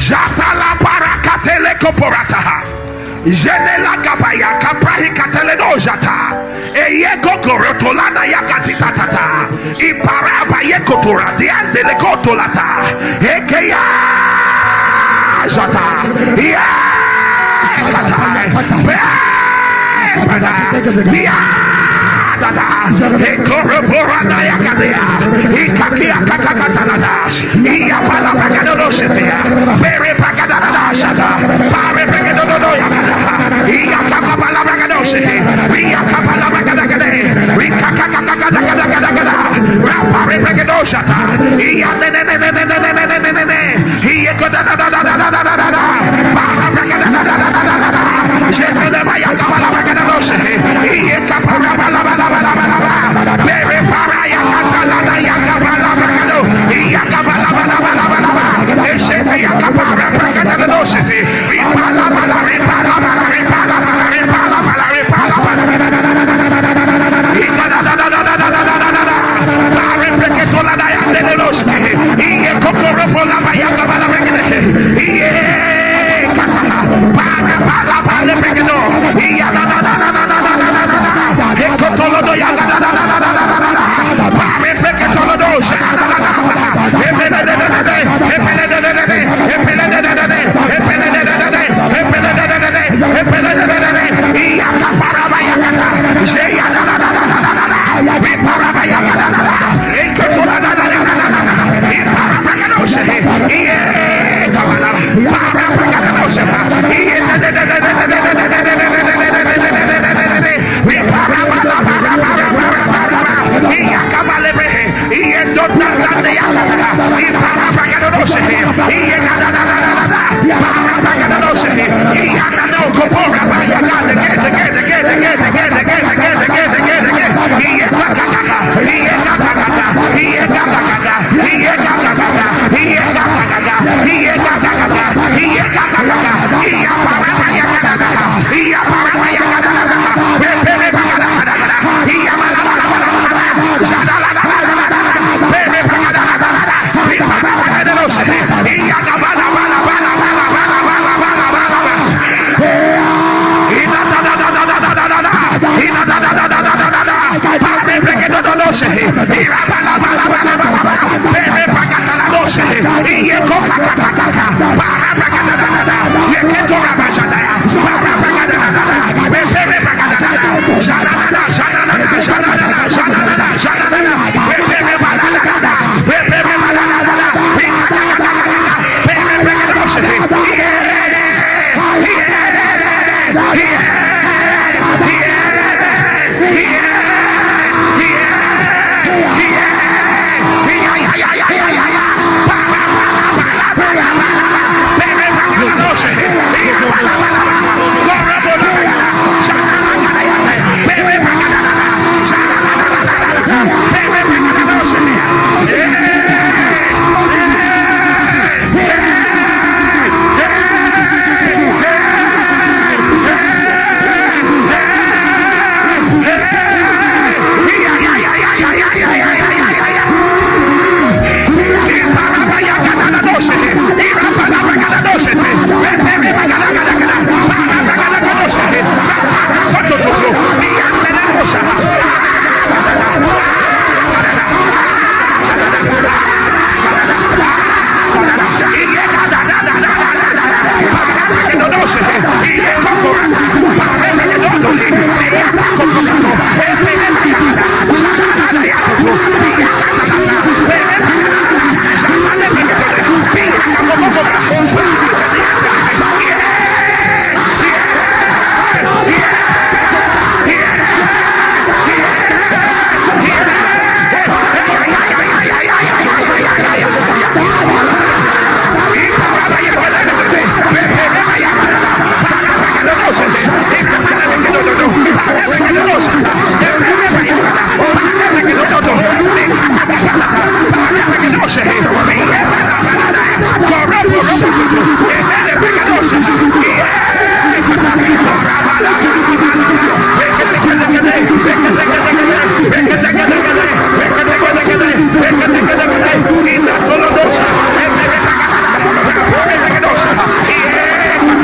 Jatala parakatele koporataha. Jenela gabaya kaprahi kateleno jata. Eye gogorotolana yakatita tata. Iparaba yekotora diante le kotolata. Ekeya jata. Ya kata. Ya dada. Ekoroborana yakatia. Ikakia kakakatanada. Iya pala bagado shetia. Bere bagada shata. Pare bagado yakata. Iya kakapala bagado shetia. Iya kapala bagada gade. Rika kakakakada gada gada gada. Rapare bagado shata. Iya ne ne ne ne ne ne ne ne ne ne. Iya koda da da da da da da da da. Para bagada da da da da da da. Jetele baya kapala bagado shetia. Iya kapala bala bala bala bala. Bere para yakata da yakapala bagado. Iya kapala bala bala bala bala. Eshete yakapara bagada no shete. Ripala bala ripala bala ripala bala ripala bala ripala bala. Ika da da da da da da da da da. Pare preketola da yande no shete. Iye kokoro pola baya kapala bagade. Iye kata. Para bala bala prekedo. Iya da da da da da da da da da. Ekotolo do ya da da da da da da da. Pare preketola do shete da da da da. Epele de de de. Epele de de de. Epele de de de. Epele de de de. Epele de de de. Epele de de de. Iya kapara baya kata. Jeya da da da da da da da. Ipara baya kata da da. Ekotolo da da da da da da. Ipara baya no shete. Iye kapara. Para baya no shete. Iye de de de de de de de de de de de de. Ipara bala bala bala bala bala. Iya kapale brehe. Iye do da da de yakata. Ipara baya no shete. Iye da da da da da da. Para baya no shete. Iya da no kopora baya kata get get get get get get get get get get. Iye kaka kaka. Iye kaka kaka. Iye kaka kaka. Iye kaka kaka. Iye kaka kaka. Iye kaka kaka. Iye kaka kaka. Iya para baya kata da. Iya para baya kata da. Pere baya da da da. Iya mala mala mala mala. Jada la la la la la. Pere baya da da da da. Ipara baya no shete. Iya da bala bala bala bala bala bala bala bala. Ina da da da da da da da da. Ina da da da da da da da. Pare baya do no shete. Ira bala bala bala bala. Pere baya da no shete. Iye koka kaka kaka. Para baya da da da. Yeketo rabaja da. Para baya da da da. Pere baya da da. Jada da da. Jada da da. Jada da da. Jada da da. Jada da da. Pere baya da da da. Pere baya da da da. Ika kaka kaka. Pere baya no shete. Iye. Iye. Iye.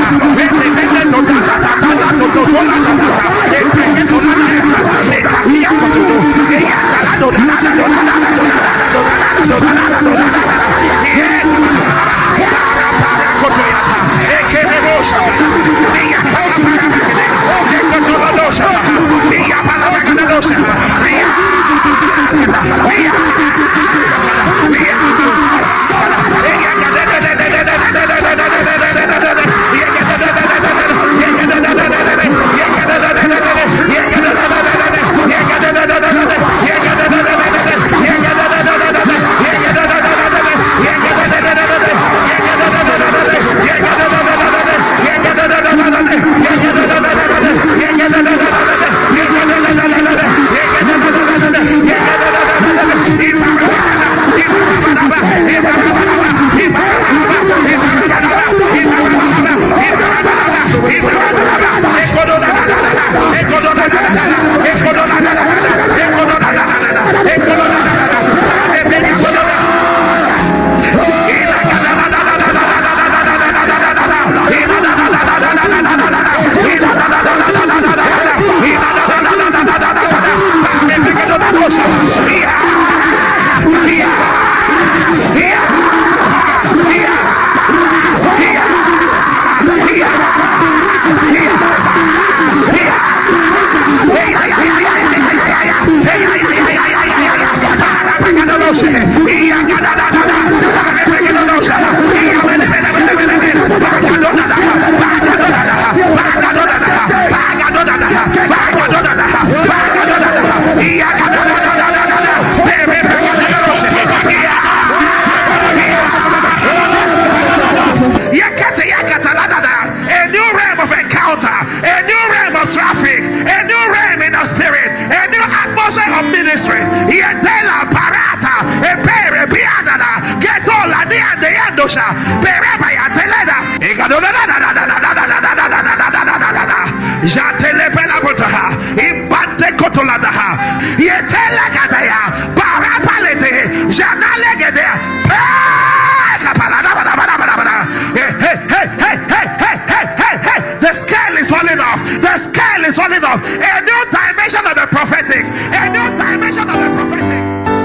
The scale is falling off. The scale is falling off. A new dimension of the prophetic. A new dimension of the prophetic.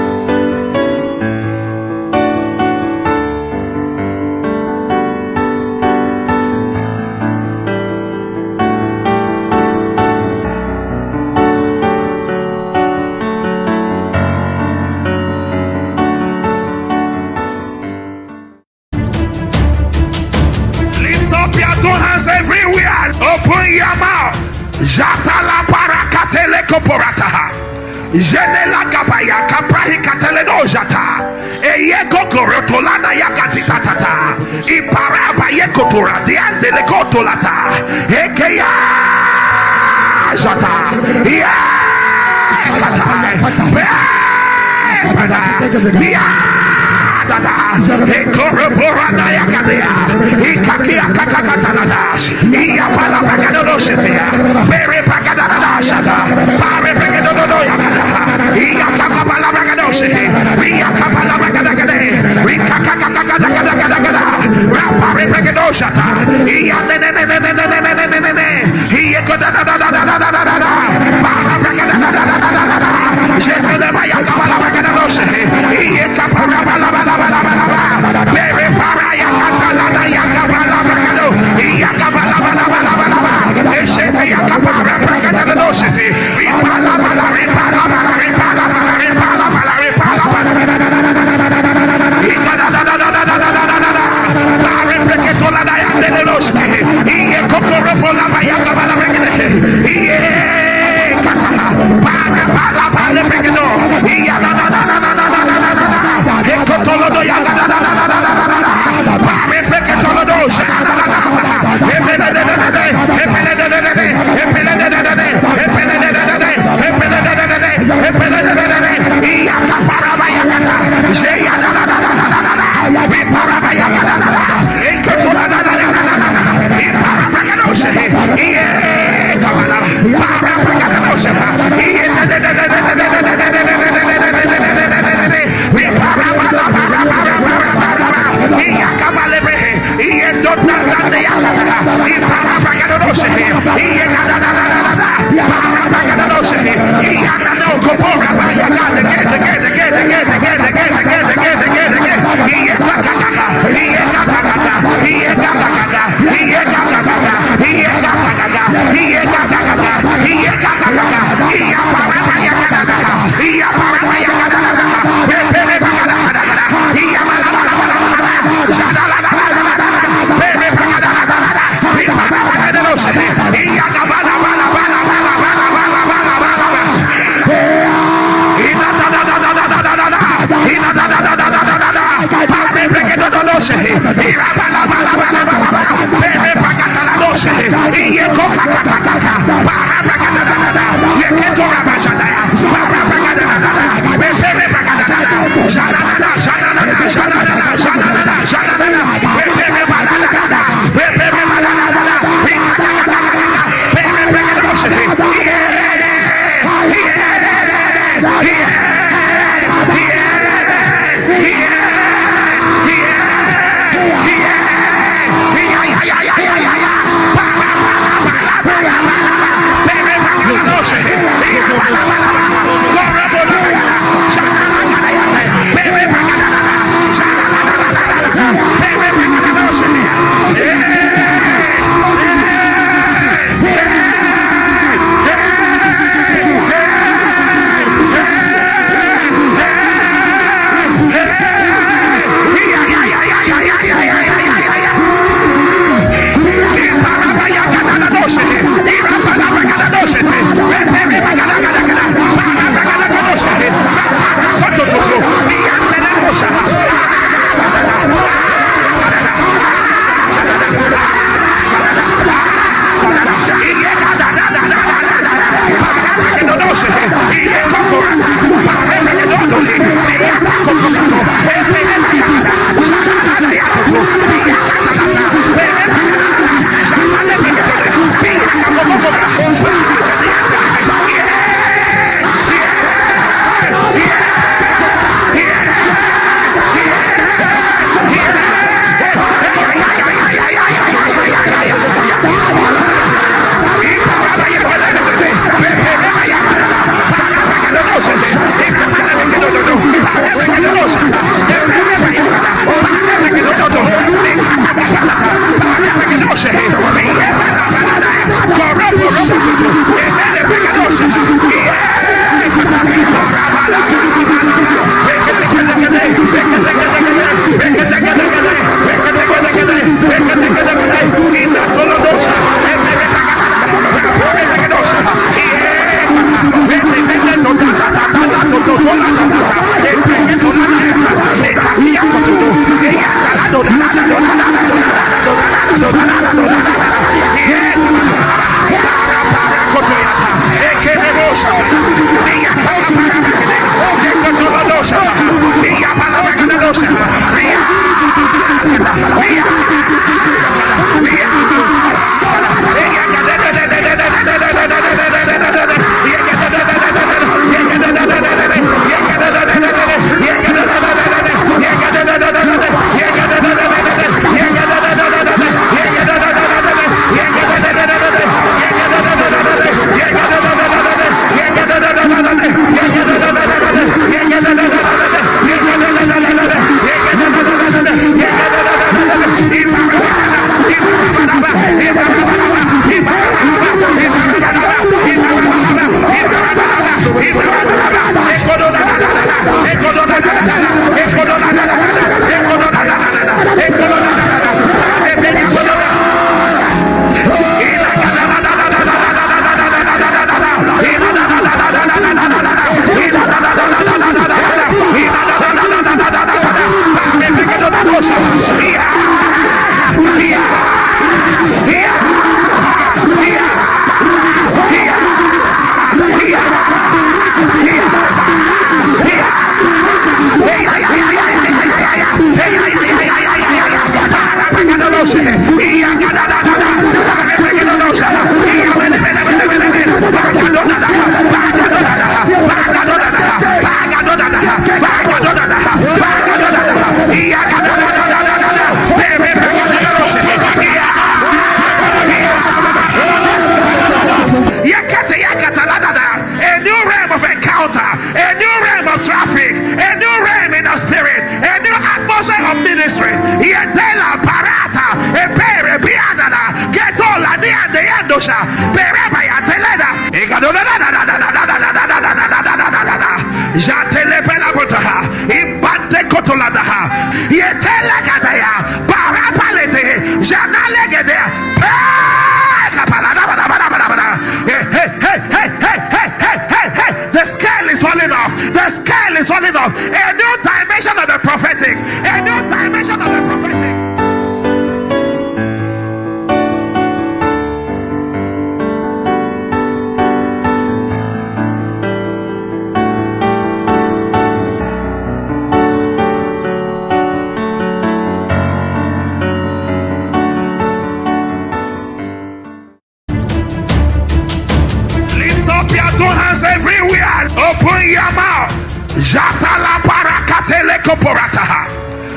Everywhere, open your mouth. Jatala parakatele koporataha. Jenela gabaya kaprahi kateledo jata. Eye gogorotolana yakatita tata. Iparaba yekotora diande le kotolata. Ekeya jata. Ya kata. Ya dada ekoroborana yakatia ikakia kakakatanada iyapala pagadodosetia pere pagadada shata pare pagadodo yakata iyakapala pagadose iyakapala pagadagade ikakakakakakakakakaka rapare pagadoshata iyanenenenenenenenenene iyekodadadadadadadada para pagadadadadadada jetele bayakapala pagadose iyakapala pagadada Bere para ya katalada ya kabala bagado ya kabala bala bala bala eshete ya kabara bagado no shete ripala bala ripala bala ripala bala ripala bala ripala bala ikada da da da da da da da da bare peketola da ya de no shete iye kokoro pola ya kabala bagado iye katala bare bala bala bagado iya da da da da da da da da ekotolo do ya da da da He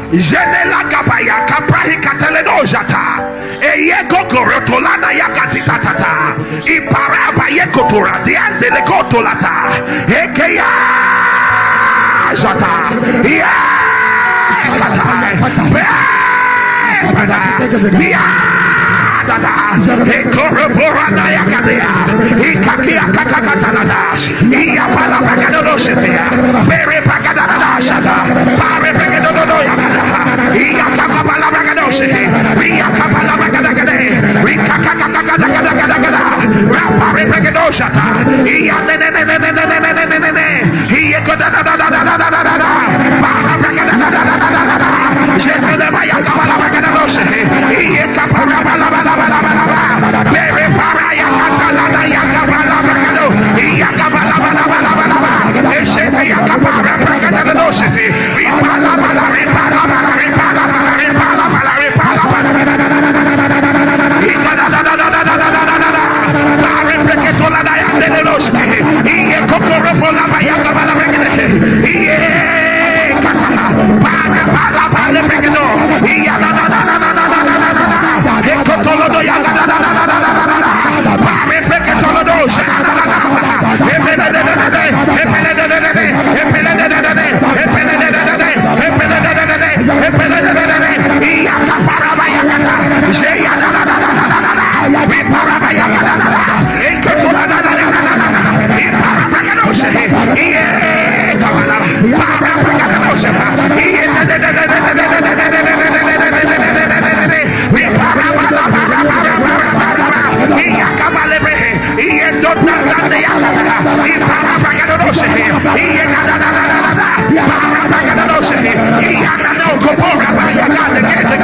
Jenela Gabaya Kaprahi Kateledojata Eyeko Gorotolana Yakatitata Iparaba Yekotura Diande Lekotolata Ekeya Jata Ya Kata Ya Dada Ekoroborana Yakatia Ikakia Kakakatanada Iya Palapagadosia Pere Pagadada Shata Pare Pagadodo Yakata Iya Kakapalabagadosi Iya Kapalabagadagade Rika Kakakakakakakakakada Rapare Pagadoshata Iya Nene Iya Kodadadadadadadadada Para Pagadadadadadada Jeteleba Yakapalabagadosi Iya Kapalabalabala Pere Paraya Katalada Yakapalabagado Yakapalabalabalaba Eshete Yakapara Pagadoshiti Ripalabala Ripalabala Ripalabala Ripalabala Ripalabala Ikadadadadadadadadada Pare Peketolada Yandeloski Iye Kokoropola Yakabala Regade Iye Katala Para Palabala Pekado Iya Ekotolodo Yagadadadadadada Pare Peketolodo He